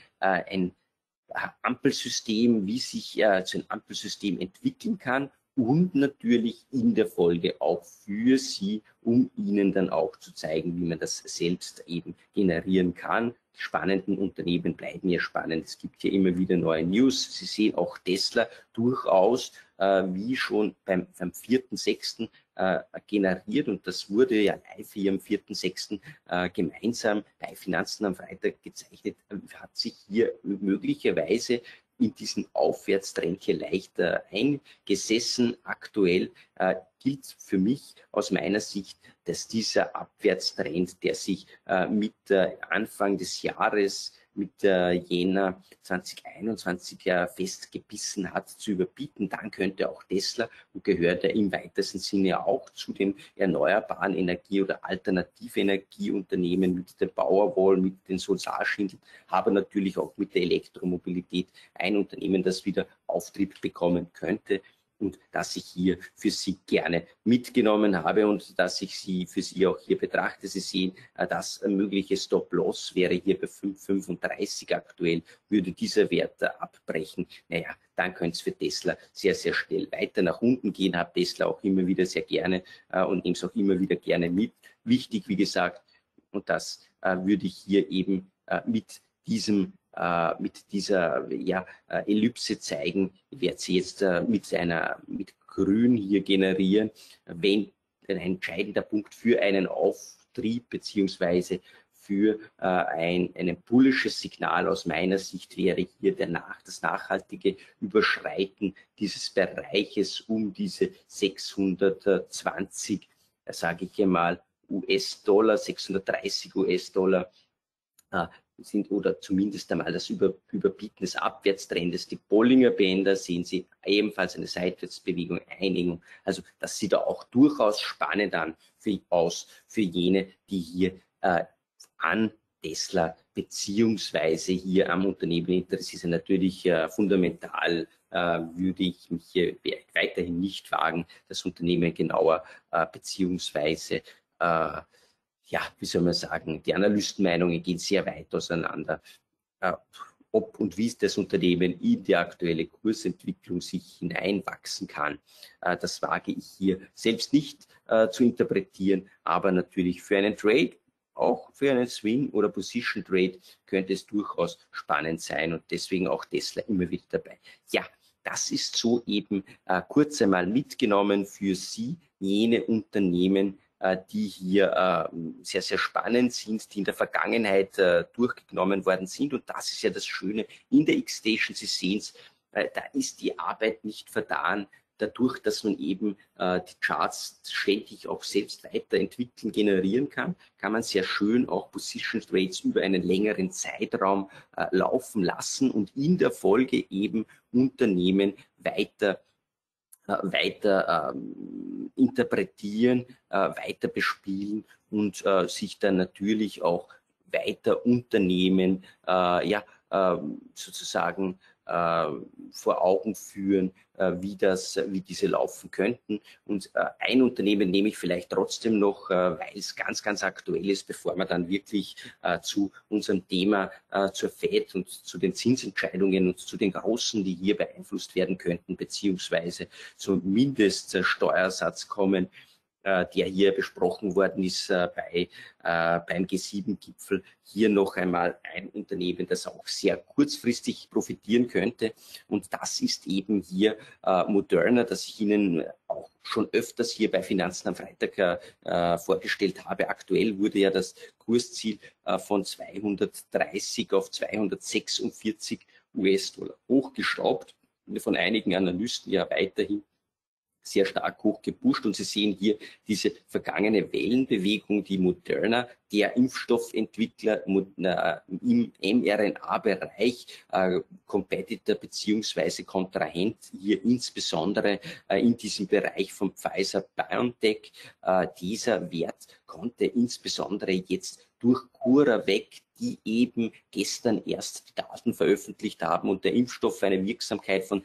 Ampelsystem, wie sich so ein Ampelsystem entwickeln kann und natürlich in der Folge auch für Sie, um Ihnen dann auch zu zeigen, wie man das selbst eben generieren kann. Die spannenden Unternehmen bleiben ja spannend. Es gibt hier immer wieder neue News. Sie sehen auch Tesla durchaus wie schon beim 4.6. Generiert, und das wurde ja live hier am 4.6. Gemeinsam bei Finanzen am Freitag gezeichnet, hat sich hier möglicherweise in diesen Aufwärtstrend hier leichter eingesessen. Aktuell gilt für mich aus meiner Sicht, dass dieser Abwärtstrend, der sich mit Anfang des Jahres, mit Jänner 2021 festgebissen hat, zu überbieten. Dann könnte auch Tesla, und gehört ja im weitesten Sinne auch zu den erneuerbaren Energie- oder alternative Energieunternehmen mit der Powerwall, mit den Solarschindeln, aber natürlich auch mit der Elektromobilität ein Unternehmen, das wieder Auftrieb bekommen könnte. Und dass ich hier für Sie gerne mitgenommen habe und dass ich Sie für Sie auch hier betrachte. Sie sehen, das mögliche Stop-Loss wäre hier bei 5,35 aktuell, würde dieser Wert abbrechen. Naja, dann könnte es für Tesla sehr, sehr schnell weiter nach unten gehen. Habe Tesla auch immer wieder sehr gerne und nehme es auch immer wieder gerne mit. Wichtig, wie gesagt, und das würde ich hier eben mit dieser Ellipse zeigen. Ich werde sie jetzt mit Grün hier generieren, wenn ein entscheidender Punkt für einen Auftrieb beziehungsweise für ein bullisches Signal aus meiner Sicht wäre hier das nachhaltige Überschreiten dieses Bereiches um diese 620, sage ich einmal, US-Dollar, 630 US-Dollar sind, oder zumindest einmal das Überbieten des Abwärtstrendes. Die Bollinger Bänder sehen Sie ebenfalls eine Seitwärtsbewegung, Einigung. Also das sieht auch durchaus spannend an für jene, die hier an Tesla beziehungsweise hier am Unternehmen interessiert sind. Natürlich fundamental würde ich mich hier weiterhin nicht wagen, das Unternehmen genauer beziehungsweise wie soll man sagen, die Analystenmeinungen gehen sehr weit auseinander. Ob und wie das Unternehmen in die aktuelle Kursentwicklung sich hineinwachsen kann, das wage ich hier selbst nicht zu interpretieren, aber natürlich für einen Trade, auch für einen Swing- oder Position-Trade könnte es durchaus spannend sein und deswegen auch Tesla immer wieder dabei. Ja, das ist so eben kurz einmal mitgenommen für Sie, jene Unternehmen, die hier sehr, sehr spannend sind, die in der Vergangenheit durchgenommen worden sind. Und das ist ja das Schöne in der X-Station. Sie sehen es, da ist die Arbeit nicht vertan, dadurch, dass man eben die Charts ständig auch selbst weiterentwickeln, generieren kann, kann man sehr schön auch Position Trades über einen längeren Zeitraum laufen lassen und in der Folge eben Unternehmen weiter interpretieren, weiter bespielen und sich dann natürlich auch weiter Unternehmen sozusagen vor Augen führen, wie diese laufen könnten. Und ein Unternehmen nehme ich vielleicht trotzdem noch, weil es ganz, ganz aktuell ist, bevor wir dann wirklich zu unserem Thema, zur Fed und zu den Zinsentscheidungen und zu den großen, die hier beeinflusst werden könnten, beziehungsweise zum Mindeststeuersatz kommen, der hier besprochen worden ist beim G7-Gipfel. Hier noch einmal ein Unternehmen, das auch sehr kurzfristig profitieren könnte. Und das ist eben hier Moderna, das ich Ihnen auch schon öfters hier bei Finanzen am Freitag vorgestellt habe. Aktuell wurde ja das Kursziel von 230 auf 246 US-Dollar hochgeschraubt. Von einigen Analysten ja weiterhin sehr stark hoch gepusht. Und Sie sehen hier diese vergangene Wellenbewegung, die Moderna, der Impfstoffentwickler im mRNA-Bereich, Competitor beziehungsweise Kontrahent, hier insbesondere in diesem Bereich von Pfizer-BioNTech. Dieser Wert konnte insbesondere jetzt durch CuraVac, die eben gestern erst die Daten veröffentlicht haben und der Impfstoff eine Wirksamkeit von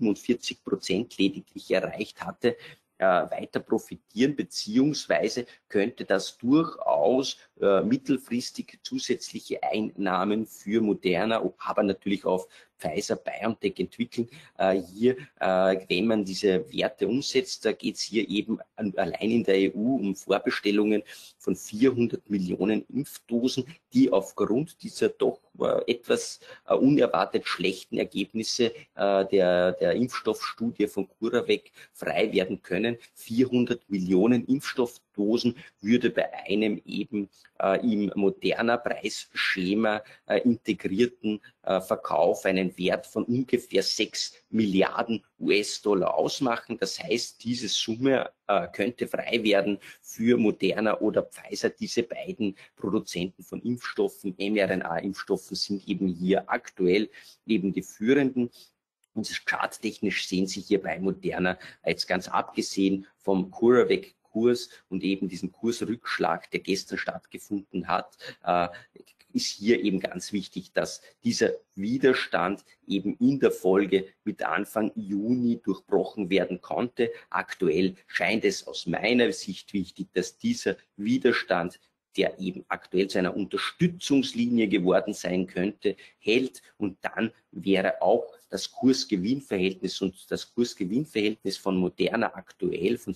47% lediglich erreicht hatte, weiter profitieren, beziehungsweise könnte das durchaus mittelfristig zusätzliche Einnahmen für Moderna, aber natürlich auch Pfizer-BioNTech entwickeln. Hier, wenn man diese Werte umsetzt, da geht es hier eben allein in der EU um Vorbestellungen von 400 Millionen Impfdosen, die aufgrund dieser doch etwas unerwartet schlechten Ergebnisse der Impfstoffstudie von CuraVac frei werden können. 400 Millionen Impfstoffdosen würde bei einem eben im moderner Preisschema integrierten Verkauf einen Wert von ungefähr 6 Milliarden US-Dollar ausmachen. Das heißt, diese Summe könnte frei werden für Moderna oder Pfizer. Diese beiden Produzenten von Impfstoffen, mRNA-Impfstoffen, sind eben hier aktuell eben die führenden. Und charttechnisch sehen Sie hier bei Moderna, jetzt ganz abgesehen vom CuraVac-Kurs und eben diesen Kursrückschlag, der gestern stattgefunden hat, ist hier eben ganz wichtig, dass dieser Widerstand eben in der Folge mit Anfang Juni durchbrochen werden konnte. Aktuell scheint es aus meiner Sicht wichtig, dass dieser Widerstand, der eben aktuell zu einer Unterstützungslinie geworden sein könnte, hält, und dann wäre auch das Kursgewinnverhältnis und das Kursgewinnverhältnis von Moderna aktuell von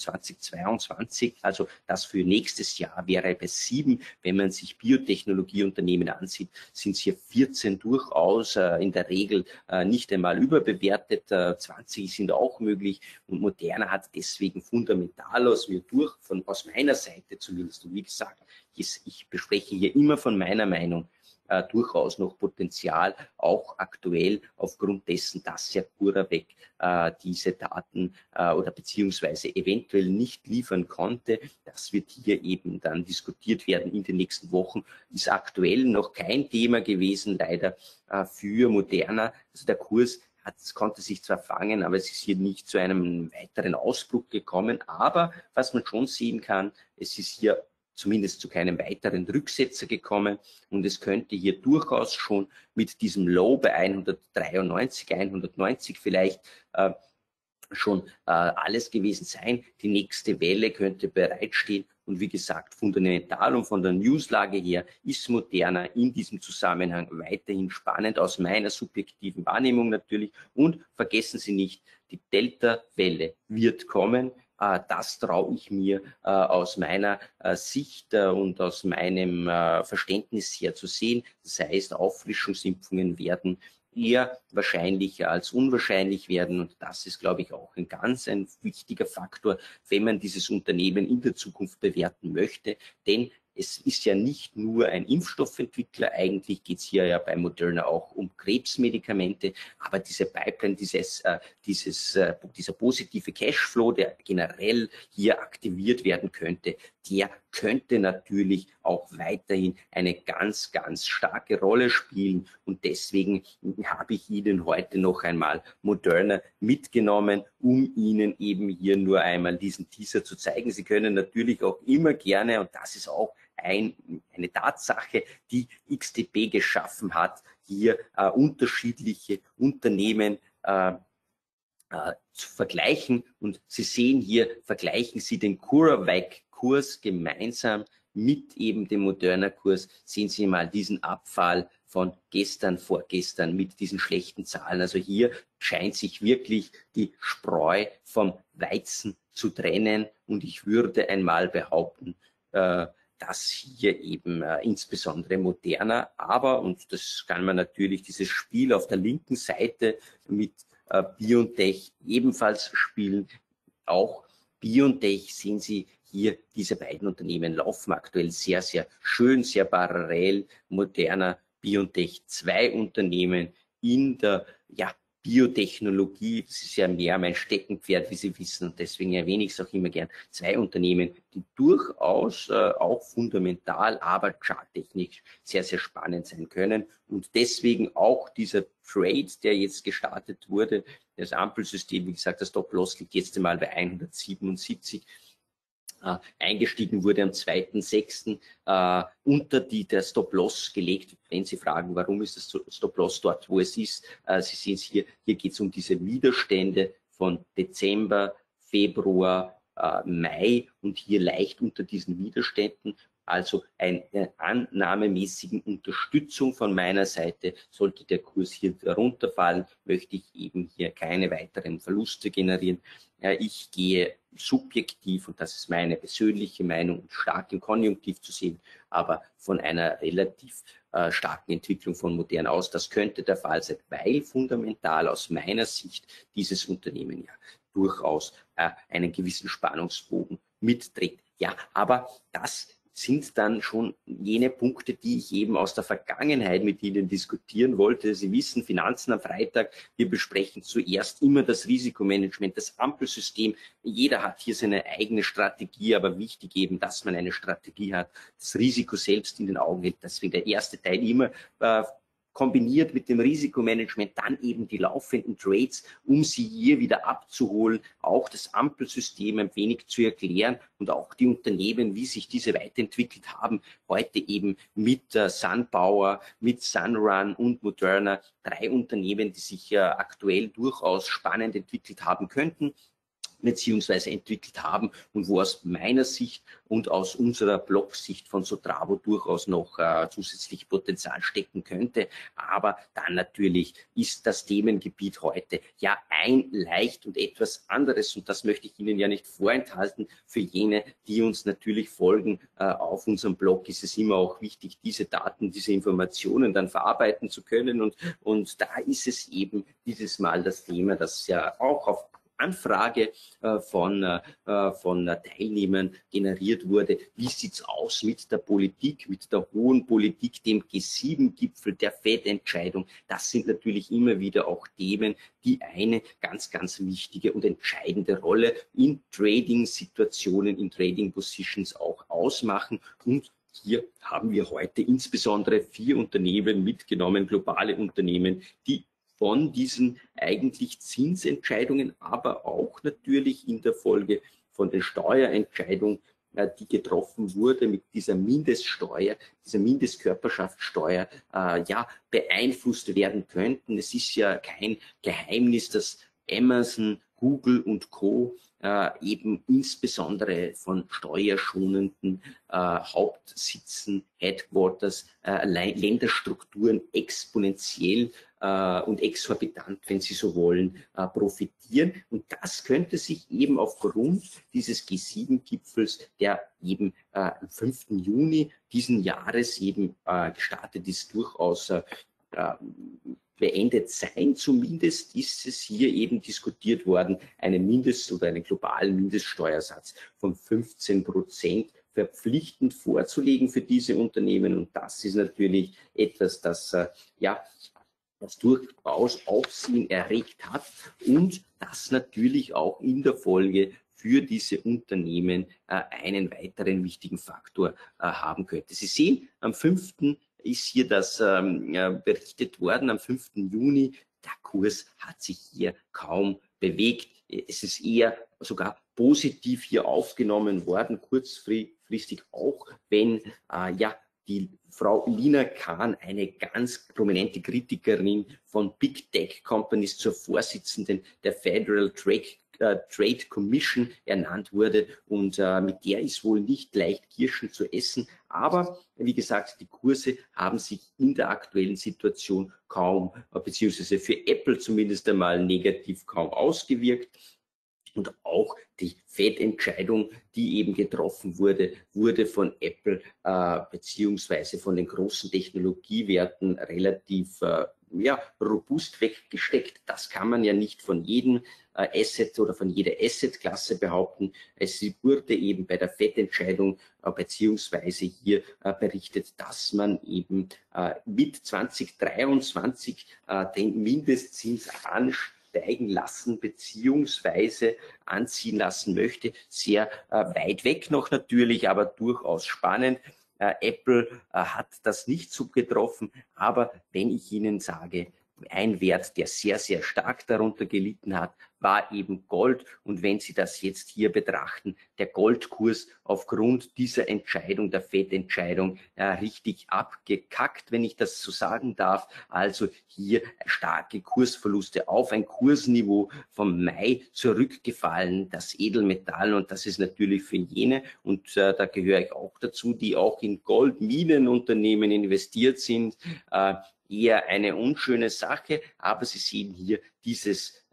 2022, also das für nächstes Jahr wäre bei 7. Wenn man sich Biotechnologieunternehmen ansieht, sind es hier 14 durchaus in der Regel nicht einmal überbewertet. 20 sind auch möglich, und Moderna hat deswegen fundamental aus meiner Seite zumindest, und wie gesagt, ich bespreche hier immer von meiner Meinung, durchaus noch Potenzial, auch aktuell aufgrund dessen, dass ja CuraVac diese Daten oder beziehungsweise eventuell nicht liefern konnte. Das wird hier eben dann diskutiert werden in den nächsten Wochen. Ist aktuell noch kein Thema gewesen, leider für Moderna. Also der Kurs konnte sich zwar fangen, aber es ist hier nicht zu einem weiteren Ausbruch gekommen. Aber was man schon sehen kann, es ist hier zumindest zu keinem weiteren Rücksetzer gekommen, und es könnte hier durchaus schon mit diesem Low bei 193, 190 vielleicht schon alles gewesen sein. Die nächste Welle könnte bereitstehen, und wie gesagt, fundamental und von der Newslage her ist Moderna in diesem Zusammenhang weiterhin spannend, aus meiner subjektiven Wahrnehmung natürlich. Und vergessen Sie nicht, die Delta-Welle wird kommen. Das traue ich mir aus meiner Sicht und aus meinem Verständnis her zu sehen. Das heißt, Auffrischungsimpfungen werden eher wahrscheinlicher als unwahrscheinlich werden. Und das ist, glaube ich, auch ein wichtiger Faktor, wenn man dieses Unternehmen in der Zukunft bewerten möchte. Denn es ist ja nicht nur ein Impfstoffentwickler, eigentlich geht es hier ja bei Moderna auch um Krebsmedikamente, aber diese Pipeline, dieser positive Cashflow, der generell hier aktiviert werden könnte, der könnte natürlich auch weiterhin eine ganz, ganz starke Rolle spielen. Und deswegen habe ich Ihnen heute noch einmal Moderna mitgenommen, um Ihnen eben hier nur einmal diesen Teaser zu zeigen. Sie können natürlich auch immer gerne, und das ist auch eine Tatsache, die XTB geschaffen hat, hier unterschiedliche Unternehmen zu vergleichen. Und Sie sehen hier, vergleichen Sie den CuraVac-Kurs gemeinsam mit eben dem Moderna-Kurs, sehen Sie mal diesen Abfall von gestern, vorgestern mit diesen schlechten Zahlen. Also hier scheint sich wirklich die Spreu vom Weizen zu trennen, und ich würde einmal behaupten, dass hier eben insbesondere Moderna, aber, und das kann man natürlich, dieses Spiel auf der linken Seite mit BioNTech ebenfalls spielen. Auch BioNTech sehen Sie hier, diese beiden Unternehmen laufen aktuell sehr, sehr schön, sehr parallel. Moderna, BioNTech, zwei Unternehmen in der Biotechnologie, das ist ja mehr mein Steckenpferd, wie Sie wissen, und deswegen erwähne ich es auch immer gern. Zwei Unternehmen, die durchaus auch fundamental, aber charttechnisch sehr, sehr spannend sein können. Und deswegen auch dieser Trade, der jetzt gestartet wurde, das Ampelsystem, wie gesagt, das Stop-Loss liegt jetzt einmal bei 177. eingestiegen wurde am 2.6. Unter der Stop-Loss gelegt. Wenn Sie fragen, warum ist das Stop-Loss dort, wo es ist, Sie sehen es hier, hier geht es um diese Widerstände von Dezember, Februar, Mai und hier leicht unter diesen Widerständen. Also eine annahmemäßigen Unterstützung von meiner Seite. Sollte der Kurs hier runterfallen, möchte ich eben hier keine weiteren Verluste generieren. Ich gehe subjektiv, und das ist meine persönliche Meinung, stark im Konjunktiv zu sehen, aber von einer relativ starken Entwicklung von Modern aus. Das könnte der Fall sein, weil fundamental aus meiner Sicht dieses Unternehmen ja durchaus einen gewissen Spannungsbogen mitträgt. Ja, aber das sind dann schon jene Punkte, die ich eben aus der Vergangenheit mit Ihnen diskutieren wollte. Sie wissen, Finanzen am Freitag, wir besprechen zuerst immer das Risikomanagement, das Ampelsystem. Jeder hat hier seine eigene Strategie, aber wichtig eben, dass man eine Strategie hat, das Risiko selbst in den Augen hält. Deswegen der erste Teil immer kombiniert mit dem Risikomanagement dann eben die laufenden Trades, um sie hier wieder abzuholen, auch das Ampelsystem ein wenig zu erklären und auch die Unternehmen, wie sich diese weiterentwickelt haben, heute eben mit SunPower, mit Sunrun und Moderna, 3 Unternehmen, die sich aktuell durchaus spannend entwickelt haben könnten, beziehungsweise entwickelt haben und wo aus meiner Sicht und aus unserer Blocksicht von Sotravo durchaus noch zusätzlich Potenzial stecken könnte. Aber dann natürlich ist das Themengebiet heute ja ein leicht und etwas anderes und das möchte ich Ihnen ja nicht vorenthalten. Für jene, die uns natürlich folgen auf unserem Blog, ist es immer auch wichtig, diese Daten, diese Informationen dann verarbeiten zu können und da ist es eben dieses Mal das Thema, das ja auch auf Anfrage von Teilnehmern generiert wurde. Wie sieht's aus mit der Politik, mit der hohen Politik, dem G7-Gipfel, der FED-Entscheidung? Das sind natürlich immer wieder auch Themen, die eine ganz, ganz wichtige und entscheidende Rolle in Trading-Situationen, in Trading-Positions auch ausmachen. Und hier haben wir heute insbesondere 4 Unternehmen mitgenommen, globale Unternehmen, die von diesen eigentlich Zinsentscheidungen, aber auch natürlich in der Folge von den Steuerentscheidungen, die getroffen wurde mit dieser Mindeststeuer, dieser Mindestkörperschaftssteuer, ja, beeinflusst werden könnten. Es ist ja kein Geheimnis, dass Amazon, Google und Co. Eben insbesondere von steuerschonenden Hauptsitzen, Headquarters, Länderstrukturen exponentiell und exorbitant, wenn Sie so wollen, profitieren. Und das könnte sich eben aufgrund dieses G7-Gipfels, der eben am 5. Juni diesen Jahres eben gestartet ist, durchaus beendet sein. Zumindest ist es hier eben diskutiert worden, einen oder einen globalen Mindeststeuersatz von 15% verpflichtend vorzulegen für diese Unternehmen. Und das ist natürlich etwas, das das durchaus Aufsehen erregt hat und das natürlich auch in der Folge für diese Unternehmen einen weiteren wichtigen Faktor haben könnte. Sie sehen, am 5. ist hier das berichtet worden, am 5. Juni. Der Kurs hat sich hier kaum bewegt. Es ist eher sogar positiv hier aufgenommen worden, kurzfristig auch, wenn die Frau Lina Khan, eine ganz prominente Kritikerin von Big Tech Companies, zur Vorsitzenden der Federal Trade Commission ernannt wurde und mit der ist wohl nicht leicht Kirschen zu essen, aber wie gesagt, die Kurse haben sich in der aktuellen Situation kaum, beziehungsweise für Apple zumindest einmal negativ kaum ausgewirkt. Und auch die FED-Entscheidung, die eben getroffen wurde, wurde von Apple beziehungsweise von den großen Technologiewerten relativ robust weggesteckt. Das kann man ja nicht von jedem Asset oder von jeder Assetklasse behaupten. Es wurde eben bei der FED-Entscheidung beziehungsweise hier berichtet, dass man eben mit 2023 den Mindestzins ansteigen lassen beziehungsweise anziehen lassen möchte. Sehr weit weg noch natürlich, aber durchaus spannend. Apple hat das nicht so getroffen, aber wenn ich Ihnen sage, ein Wert, der sehr, sehr stark darunter gelitten hat, war eben Gold. Und wenn Sie das jetzt hier betrachten, der Goldkurs aufgrund dieser Entscheidung, der FED-Entscheidung, richtig abgekackt, wenn ich das so sagen darf. Also hier starke Kursverluste auf ein Kursniveau vom Mai zurückgefallen, das Edelmetall. Und das ist natürlich für jene, und da gehöre ich auch dazu, die auch in Goldminenunternehmen investiert sind, eher eine unschöne Sache. Aber Sie sehen hier dieses,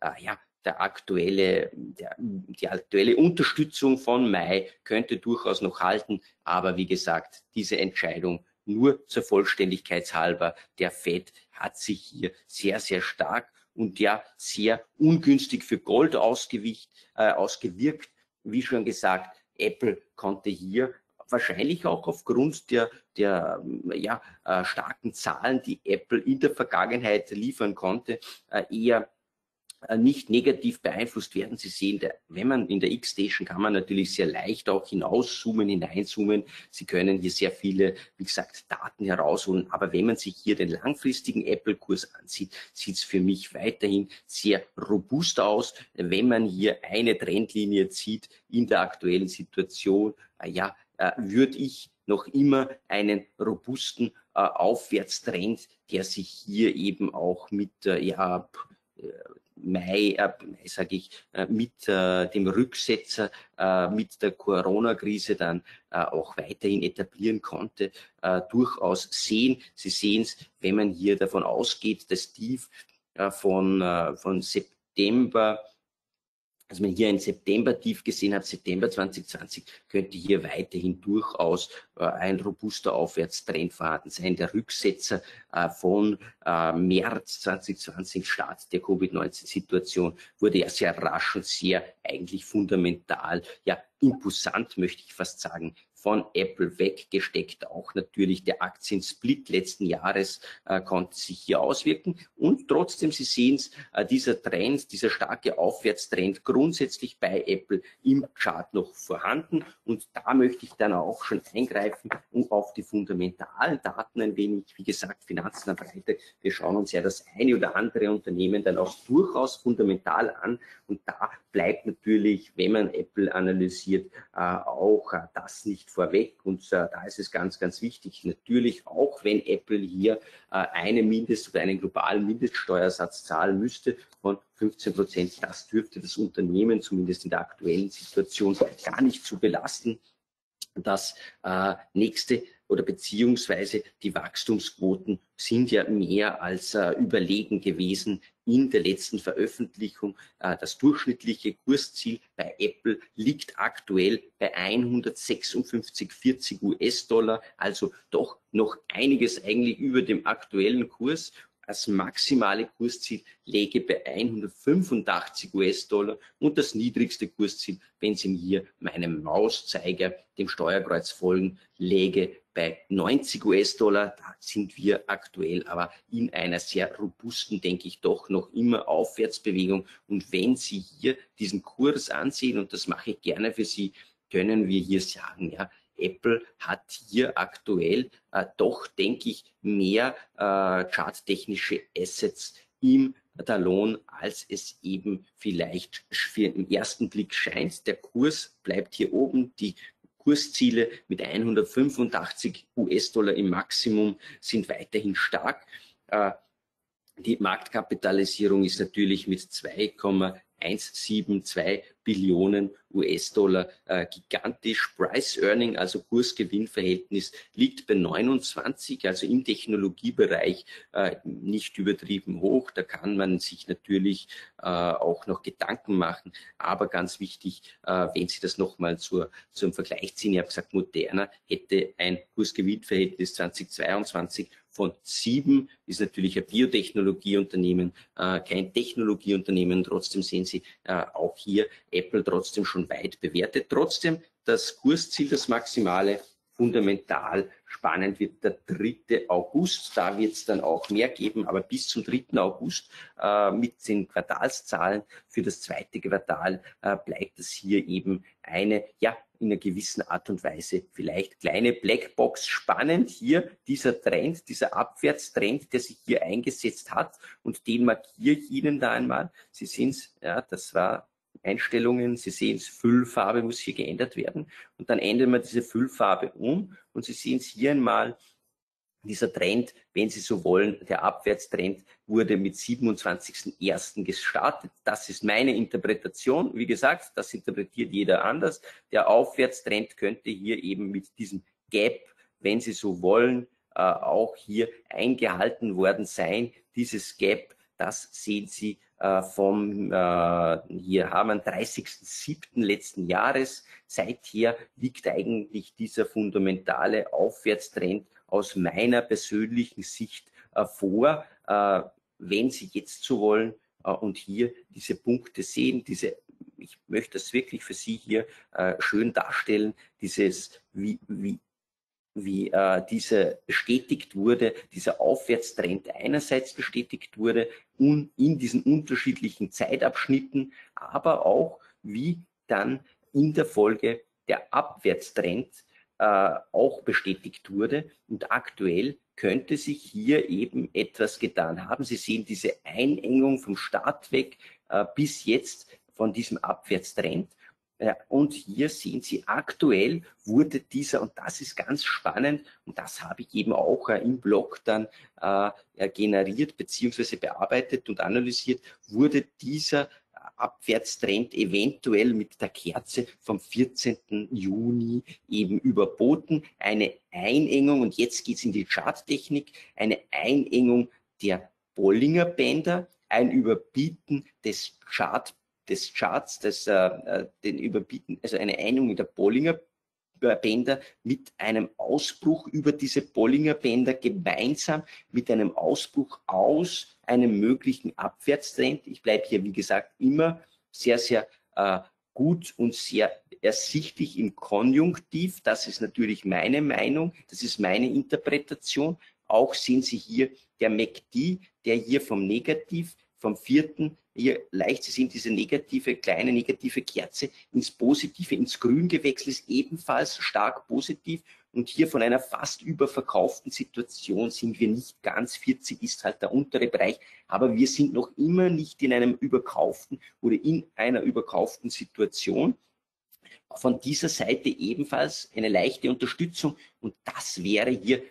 die aktuelle Unterstützung von Mai könnte durchaus noch halten. Aber wie gesagt, diese Entscheidung nur zur Vollständigkeit halber, der FED hat sich hier sehr, sehr stark und ja sehr ungünstig für Gold ausgewirkt. Wie schon gesagt, Apple konnte hier wahrscheinlich auch aufgrund der starken Zahlen, die Apple in der Vergangenheit liefern konnte, eher nicht negativ beeinflusst werden. Sie sehen, wenn man in der X-Station kann man natürlich sehr leicht auch hinauszoomen, hineinzoomen. Sie können hier sehr viele, wie gesagt, Daten herausholen. Aber wenn man sich hier den langfristigen Apple-Kurs ansieht, sieht es für mich weiterhin sehr robust aus. Wenn man hier eine Trendlinie zieht in der aktuellen Situation, würde ich noch immer einen robusten Aufwärtstrend, der sich hier eben auch mit Mai, mit dem Rücksetzer, mit der Corona-Krise dann auch weiterhin etablieren konnte, durchaus sehen. Sie sehen es, wenn man hier davon ausgeht, das Tief von September, also man hier ein September-Tief gesehen hat, September 2020, könnte hier weiterhin durchaus ein robuster Aufwärtstrend vorhanden sein. Der Rücksetzer von März 2020, Start der Covid-19-Situation, wurde ja sehr rasch und sehr eigentlich fundamental, imposant, möchte ich fast sagen, von Apple weggesteckt. Auch natürlich der Aktiensplit letzten Jahres konnte sich hier auswirken. Und trotzdem, Sie sehen es, dieser Trend, dieser starke Aufwärtstrend grundsätzlich bei Apple im Chart noch vorhanden. Und da möchte ich dann auch schon eingreifen, um auf die fundamentalen Daten ein wenig, wie gesagt, Finanzen am Freitag. Wir schauen uns ja das eine oder andere Unternehmen dann auch durchaus fundamental an. Und da bleibt natürlich, wenn man Apple analysiert, auch das nicht vorweg. Und da ist es ganz, ganz wichtig. Natürlich, auch wenn Apple hier einen oder einen globalen Mindeststeuersatz zahlen müsste von 15%, das dürfte das Unternehmen zumindest in der aktuellen Situation gar nicht zu belasten. Das nächste oder beziehungsweise die Wachstumsquoten sind ja mehr als überlegen gewesen in der letzten Veröffentlichung. Das durchschnittliche Kursziel bei Apple liegt aktuell bei 156,40 US-Dollar, also doch noch einiges eigentlich über dem aktuellen Kurs. Das maximale Kursziel läge bei 185 US-Dollar und das niedrigste Kursziel, wenn Sie hier meinem Mauszeiger, dem Steuerkreuz folgen, läge bei 90 US-Dollar. Da sind wir aktuell aber in einer sehr robusten, denke ich, doch noch immer Aufwärtsbewegung. Und wenn Sie hier diesen Kurs ansehen, und das mache ich gerne für Sie, können wir hier sagen, Apple hat hier aktuell doch, denke ich, mehr charttechnische Assets im Talon, als es eben vielleicht für im ersten Blick scheint. Der Kurs bleibt hier oben. Die Kursziele mit 185 US-Dollar im Maximum sind weiterhin stark. Die Marktkapitalisierung ist natürlich mit 2,172 Billionen US-Dollar gigantisch. Price Earning, also Kursgewinnverhältnis, liegt bei 29, also im Technologiebereich nicht übertrieben hoch. Da kann man sich natürlich auch noch Gedanken machen. Aber ganz wichtig, wenn Sie das nochmal zum Vergleich ziehen, ich habe gesagt, Moderna hätte ein Kursgewinnverhältnis 2022 von 7, ist natürlich ein Biotechnologieunternehmen, kein Technologieunternehmen. Trotzdem sehen Sie auch hier Apple trotzdem schon weit bewertet. Trotzdem das Kursziel, das maximale, fundamental spannend wird der 3. August. Da wird es dann auch mehr geben, aber bis zum 3. August mit den Quartalszahlen für das zweite Quartal bleibt es hier eben eine in einer gewissen Art und Weise vielleicht kleine Blackbox spannend. Hier dieser Trend, dieser Abwärtstrend, der sich hier eingesetzt hat, und den markiere ich Ihnen da einmal. Sie sehen es, ja, das war Einstellungen, Sie sehen es, Füllfarbe muss hier geändert werden, und dann ändern wir diese Füllfarbe um, und Sie sehen es hier einmal, dieser Trend, wenn Sie so wollen, der Abwärtstrend wurde mit 27.01. gestartet. Das ist meine Interpretation. Wie gesagt, das interpretiert jeder anders. Der Aufwärtstrend könnte hier eben mit diesem Gap, wenn Sie so wollen, auch hier eingehalten worden sein. Dieses Gap, das sehen Sie hier haben wir am 30.07. letzten Jahres. Seither liegt eigentlich dieser fundamentale Aufwärtstrend aus meiner persönlichen Sicht vor. Wenn Sie jetzt so wollen und hier diese Punkte sehen, ich möchte das wirklich für Sie hier schön darstellen, wie dieser bestätigt wurde, dieser Aufwärtstrend einerseits bestätigt wurde und in diesen unterschiedlichen Zeitabschnitten, aber auch wie dann in der Folge der Abwärtstrend auch bestätigt wurde. Und aktuell könnte sich hier eben etwas getan haben. Sie sehen diese Einengung vom Start weg bis jetzt von diesem Abwärtstrend. Und hier sehen Sie, aktuell wurde dieser, und das ist ganz spannend, und das habe ich eben auch im Blog dann generiert bzw. bearbeitet und analysiert, wurde dieser Abwärtstrend eventuell mit der Kerze vom 14. Juni eben überboten. Eine Einengung, und jetzt geht es in die Charttechnik, eine Einengung der Bollinger Bänder, ein Überbieten des Charts, den Überbieten, also eine Einengung der Bollinger Bänder mit einem Ausbruch über diese Bollinger Bänder gemeinsam mit einem Ausbruch aus einem möglichen Abwärtstrend. Ich bleibe hier, wie gesagt, immer sehr, sehr gut und sehr ersichtlich im Konjunktiv. Das ist natürlich meine Meinung, das ist meine Interpretation. Auch sehen Sie hier der MACD, der hier vom 4. hier leicht, Sie sehen diese kleine negative Kerze ins Positive, ins Grün gewechselt, ist ebenfalls stark positiv. Und hier von einer fast überverkauften Situation sind wir nicht ganz. 40 ist halt der untere Bereich, aber wir sind noch immer nicht in einem überkauften oder in einer überkauften Situation. Von dieser Seite ebenfalls eine leichte Unterstützung, und das wäre hier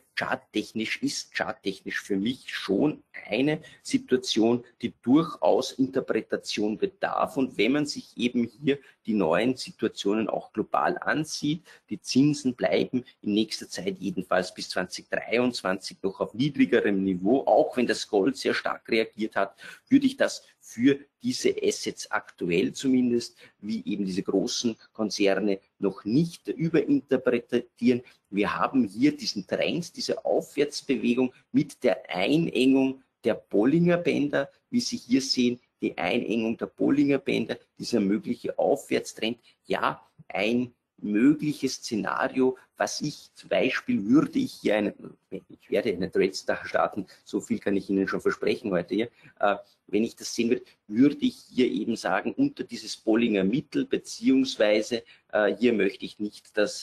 ist charttechnisch für mich schon eine Situation, die durchaus Interpretation bedarf. Und wenn man sich eben hier die neuen Situationen auch global ansieht, die Zinsen bleiben in nächster Zeit jedenfalls bis 2023 noch auf niedrigerem Niveau, auch wenn das Gold sehr stark reagiert hat, würde ich das für diese Assets aktuell zumindest, wie eben diese großen Konzerne, noch nicht überinterpretieren. Wir haben hier diesen Trend, diese Aufwärtsbewegung mit der Einengung der Bollinger Bänder, wie Sie hier sehen, die Einengung der Bollinger Bänder, dieser mögliche Aufwärtstrend, ja, ein mögliches Szenario, was ich zum Beispiel ich werde einen Trade starten, so viel kann ich Ihnen schon versprechen heute hier, wenn ich das sehen würde, würde ich hier eben sagen, unter dieses Bollinger Mittel, beziehungsweise hier möchte ich nicht, dass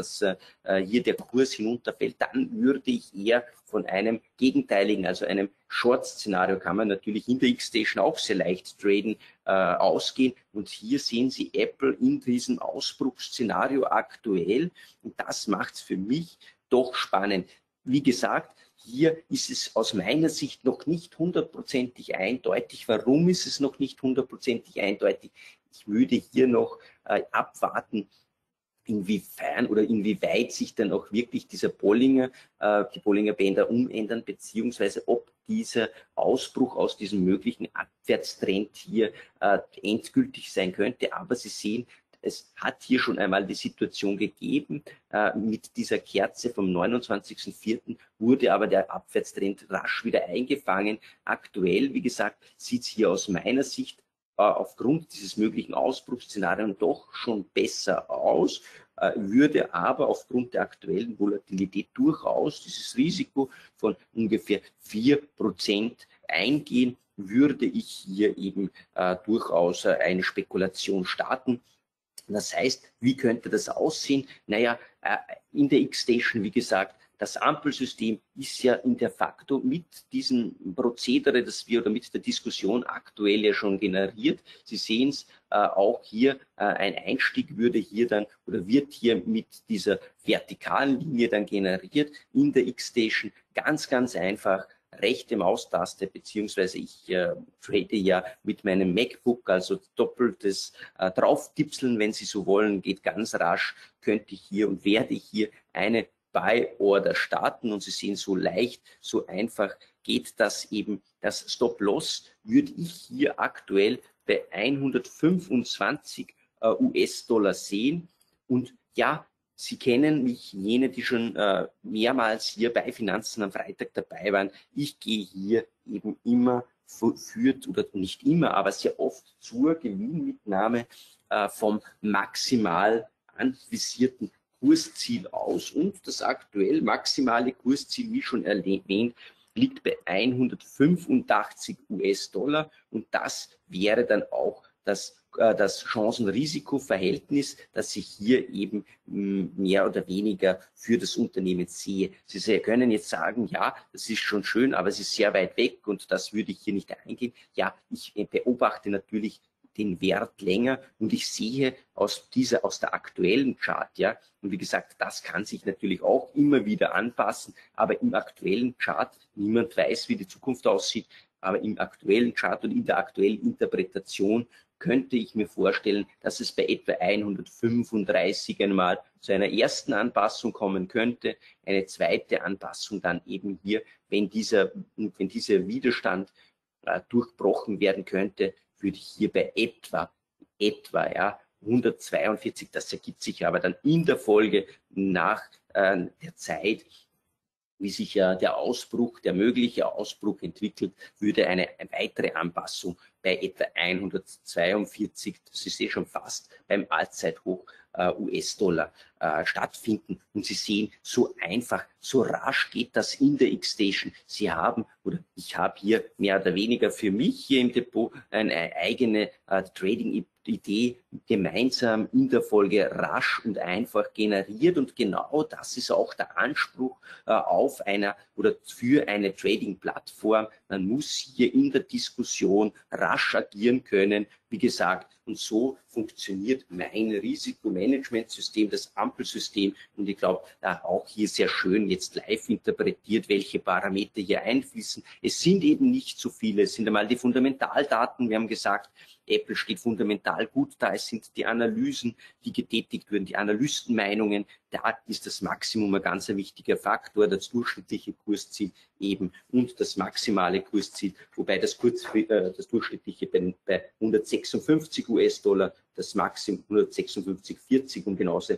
hier der Kurs hinunterfällt, dann würde ich eher von einem gegenteiligen, also einem Short-Szenario, kann man natürlich in der X-Station auch sehr leicht traden, ausgehen. Und hier sehen Sie Apple in diesem Ausbruchsszenario aktuell, und das macht es für mich doch spannend. Wie gesagt, hier ist es aus meiner Sicht noch nicht hundertprozentig eindeutig. Warum ist es noch nicht hundertprozentig eindeutig? Ich würde hier noch abwarten, inwiefern oder inwieweit sich dann auch wirklich die Bollinger Bänder umändern, beziehungsweise ob dieser Ausbruch aus diesem möglichen Abwärtstrend hier endgültig sein könnte. Aber Sie sehen, es hat hier schon einmal die Situation gegeben, mit dieser Kerze vom 29.04. wurde aber der Abwärtstrend rasch wieder eingefangen. Aktuell, wie gesagt, sieht es hier aus meiner Sicht aufgrund dieses möglichen Ausbruchsszenarios doch schon besser aus, würde aber aufgrund der aktuellen Volatilität durchaus dieses Risiko von ungefähr 4% eingehen, würde ich hier eben durchaus eine Spekulation starten. Das heißt, wie könnte das aussehen? Naja, in der X-Station, wie gesagt, das Ampelsystem ist ja in de facto mit diesem Prozedere, das wir oder mit der Diskussion aktuell ja schon generiert. Sie sehen es auch hier, ein Einstieg würde hier dann oder wird hier mit dieser vertikalen Linie dann generiert in der X-Station. Ganz, ganz einfach. Rechte Maustaste, beziehungsweise ich trade ja mit meinem MacBook, also doppeltes drauftippseln, wenn Sie so wollen, geht ganz rasch, könnte ich hier und werde ich hier eine Buy Order starten und Sie sehen, so leicht, so einfach geht das eben. Das Stop-Loss würde ich hier aktuell bei 125 US-Dollar sehen und ja, Sie kennen mich, jene, die schon mehrmals hier bei Finanzen am Freitag dabei waren. Ich gehe hier eben immer führt oder nicht immer, aber sehr oft zur Gewinnmitnahme vom maximal anvisierten Kursziel aus. Und das aktuell maximale Kursziel, wie schon erwähnt, liegt bei 185 US-Dollar und das wäre dann auch das Chancen-Risiko-Verhältnis, das ich hier eben mehr oder weniger für das Unternehmen sehe. Sie können jetzt sagen, ja, das ist schon schön, aber es ist sehr weit weg und das würde ich hier nicht eingehen. Ja, ich beobachte natürlich den Wert länger und ich sehe aus der aktuellen Chart, ja, und wie gesagt, das kann sich natürlich auch immer wieder anpassen, aber im aktuellen Chart, niemand weiß, wie die Zukunft aussieht, aber im aktuellen Chart und in der aktuellen Interpretation könnte ich mir vorstellen, dass es bei etwa 135 einmal zu einer ersten Anpassung kommen könnte, eine zweite Anpassung dann eben hier, wenn dieser Widerstand durchbrochen werden könnte, würde ich hier bei etwa ja, 142, das ergibt sich aber dann in der Folge nach der Zeit, wie sich ja der mögliche Ausbruch entwickelt, würde eine weitere Anpassung bei etwa 142, das ist schon fast beim Allzeithoch US-Dollar stattfinden. Und Sie sehen, so einfach, so rasch geht das in der X-Station. Sie haben, oder ich habe hier mehr oder weniger für mich hier im Depot eine eigene Trading-Idee gemeinsam in der Folge rasch und einfach generiert. Und genau das ist auch der Anspruch auf einer oder für eine Trading-Plattform. Man muss hier in der Diskussion rasch agieren können. Wie gesagt, und so funktioniert mein Risikomanagementsystem, das Ampelsystem. Und ich glaube, auch hier sehr schön jetzt live interpretiert, welche Parameter hier einfließen. Es sind eben nicht so viele. Es sind einmal die Fundamentaldaten. Wir haben gesagt, Apple steht fundamental gut da. Es sind die Analysen, die getätigt wurden, die Analystenmeinungen. Da ist das Maximum ein ganz wichtiger Faktor, das durchschnittliche Kursziel eben und das maximale Kursziel, wobei das durchschnittliche bei 156 US-Dollar, das Maximum 156,40 und genauso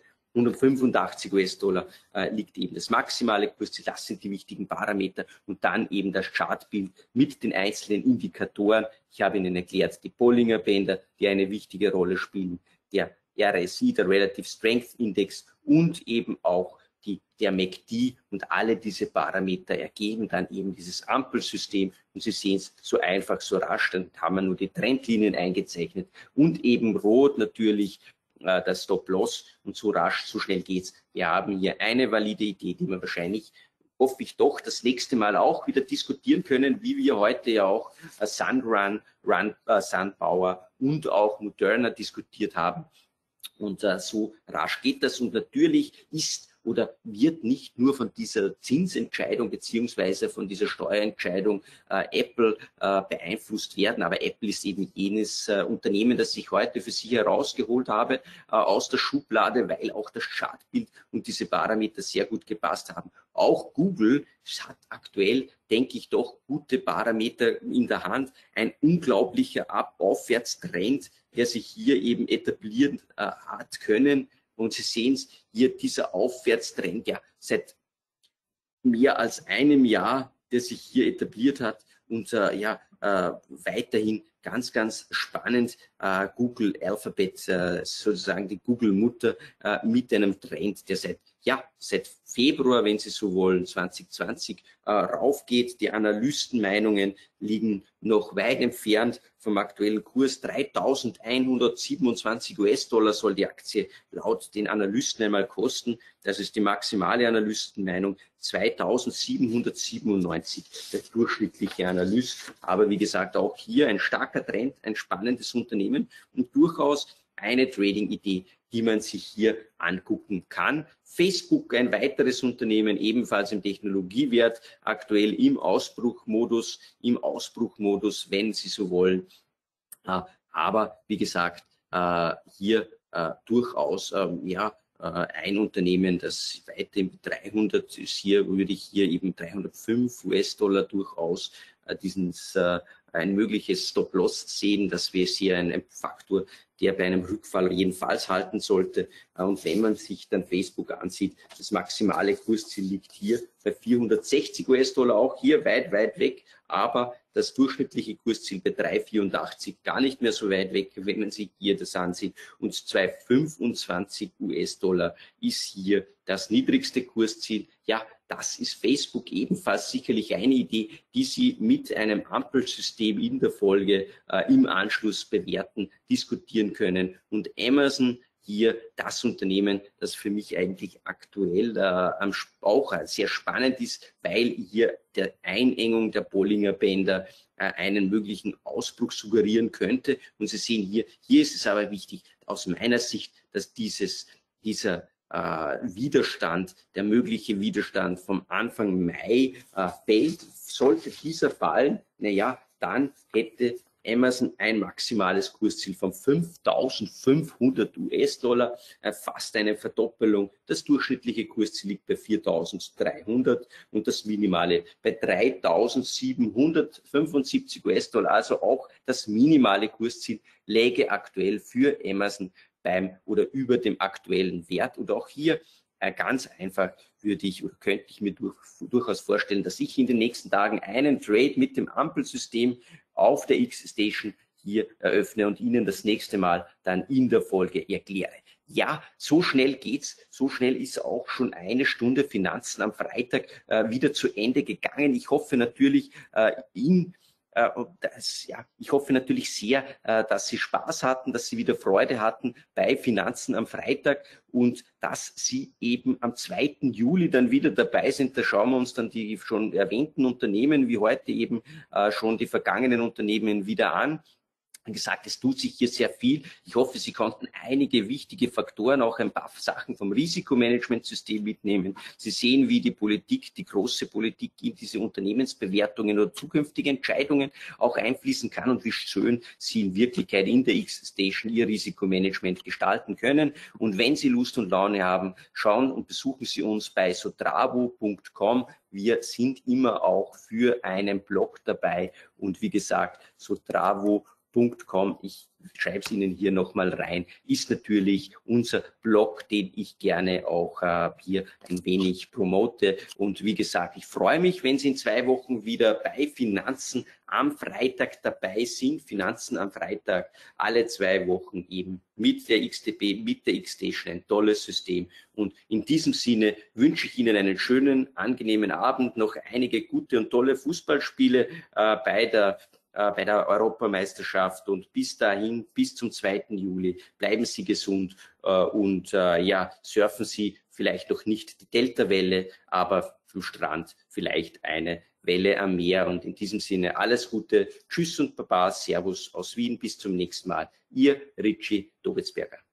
185 US-Dollar liegt eben das maximale Kursziel. Das sind die wichtigen Parameter und dann eben das Chartbild mit den einzelnen Indikatoren. Ich habe Ihnen erklärt, die Bollinger Bänder, die eine wichtige Rolle spielen, der RSI, der Relative Strength Index und eben auch der MACD und alle diese Parameter ergeben dann eben dieses Ampelsystem und Sie sehen es so einfach, so rasch, dann haben wir nur die Trendlinien eingezeichnet und eben rot natürlich das Stop-Loss und so rasch, so schnell geht's. Wir haben hier eine valide Idee, die wir wahrscheinlich, hoffe ich doch, das nächste Mal auch wieder diskutieren können, wie wir heute ja auch Sunrun, SunPower und auch Moderna diskutiert haben. Und so rasch geht das und natürlich ist oder wird nicht nur von dieser Zinsentscheidung beziehungsweise von dieser Steuerentscheidung Apple beeinflusst werden, aber Apple ist eben jenes Unternehmen, das ich heute für Sie herausgeholt habe aus der Schublade, weil auch das Chartbild und diese Parameter sehr gut gepasst haben. Auch Google hat aktuell, denke ich, doch gute Parameter in der Hand. Ein unglaublicher Aufwärtstrend, der sich hier eben etablieren hat können. Und Sie sehen es hier, dieser Aufwärtstrend ja seit mehr als einem Jahr, der sich hier etabliert hat und weiterhin ganz, ganz spannend. Google Alphabet, sozusagen die Google-Mutter mit einem Trend, der seit ja, seit Februar, wenn Sie so wollen, 2020 raufgeht. Die Analystenmeinungen liegen noch weit entfernt vom aktuellen Kurs. 3.127 US-Dollar soll die Aktie laut den Analysten einmal kosten. Das ist die maximale Analystenmeinung. 2.797 der durchschnittliche Analyst. Aber wie gesagt, auch hier ein starker Trend, ein spannendes Unternehmen und durchaus eine Trading-Idee, die man sich hier angucken kann. Facebook, ein weiteres Unternehmen, ebenfalls im Technologiewert, aktuell im Ausbruchmodus, wenn Sie so wollen. Aber wie gesagt, hier durchaus ein Unternehmen, das weiter im 300 ist. Hier würde ich hier eben 305 US-Dollar durchaus ein mögliches Stop-Loss sehen. Das wäre hier ein Faktor, der bei einem Rückfall jedenfalls halten sollte. Und wenn man sich dann Facebook ansieht, das maximale Kursziel liegt hier bei 460 US-Dollar, auch hier weit, weit weg. Aber das durchschnittliche Kursziel bei 3,84 gar nicht mehr so weit weg, wenn man sich hier das ansieht. Und 2,25 US-Dollar ist hier das niedrigste Kursziel. Ja, das ist Facebook ebenfalls sicherlich eine Idee, die Sie mit einem Ampelsystem in der Folge im Anschluss bewerten, diskutieren können. Und Amazon hier das Unternehmen, das für mich eigentlich aktuell auch sehr spannend ist, weil hier der Einengung der Bollinger Bänder einen möglichen Ausbruch suggerieren könnte. Und Sie sehen hier ist es aber wichtig aus meiner Sicht, dass dieser Widerstand, der mögliche Widerstand vom Anfang Mai fällt. Sollte dieser fallen, naja, dann hätte Amazon ein maximales Kursziel von 5.500 US-Dollar, fast eine Verdoppelung. Das durchschnittliche Kursziel liegt bei 4.300 und das minimale bei 3.775 US-Dollar. Also auch das minimale Kursziel läge aktuell für Amazon beim oder über dem aktuellen Wert. Und auch hier ganz einfach könnte ich mir durchaus vorstellen, dass ich in den nächsten Tagen einen Trade mit dem Ampelsystem auf der X-Station hier eröffne und Ihnen das nächste Mal dann in der Folge erkläre. Ja, so schnell geht's. So schnell ist auch schon eine Stunde Finanzen am Freitag wieder zu Ende gegangen. Ich hoffe natürlich ich hoffe natürlich sehr, dass Sie Spaß hatten, dass Sie wieder Freude hatten bei Finanzen am Freitag und dass Sie eben am 2. Juli dann wieder dabei sind. Da schauen wir uns dann die schon erwähnten Unternehmen wie heute eben schon die vergangenen Unternehmen wieder an. Wie gesagt, es tut sich hier sehr viel. Ich hoffe, Sie konnten einige wichtige Faktoren, auch ein paar Sachen vom Risikomanagementsystem mitnehmen. Sie sehen, wie die Politik, die große Politik in diese Unternehmensbewertungen oder zukünftige Entscheidungen auch einfließen kann und wie schön Sie in Wirklichkeit in der X-Station Ihr Risikomanagement gestalten können. Und wenn Sie Lust und Laune haben, schauen und besuchen Sie uns bei sotravo.com. Wir sind immer auch für einen Blog dabei und wie gesagt, sotravo.com. Ich schreibe es Ihnen hier nochmal rein, ist natürlich unser Blog, den ich gerne auch hier ein wenig promote. Und wie gesagt, ich freue mich, wenn Sie in 2 Wochen wieder bei Finanzen am Freitag dabei sind. Finanzen am Freitag, alle 2 Wochen eben mit der XTB, mit der X-Station, ein tolles System. Und in diesem Sinne wünsche ich Ihnen einen schönen, angenehmen Abend, noch einige gute und tolle Fußballspiele bei der Europameisterschaft und bis dahin, bis zum 2. Juli, bleiben Sie gesund und surfen Sie vielleicht noch nicht die Delta-Welle, aber vom Strand vielleicht eine Welle am Meer. Und in diesem Sinne alles Gute, Tschüss und Baba, Servus aus Wien, bis zum nächsten Mal. Ihr Richie Dobitzberger.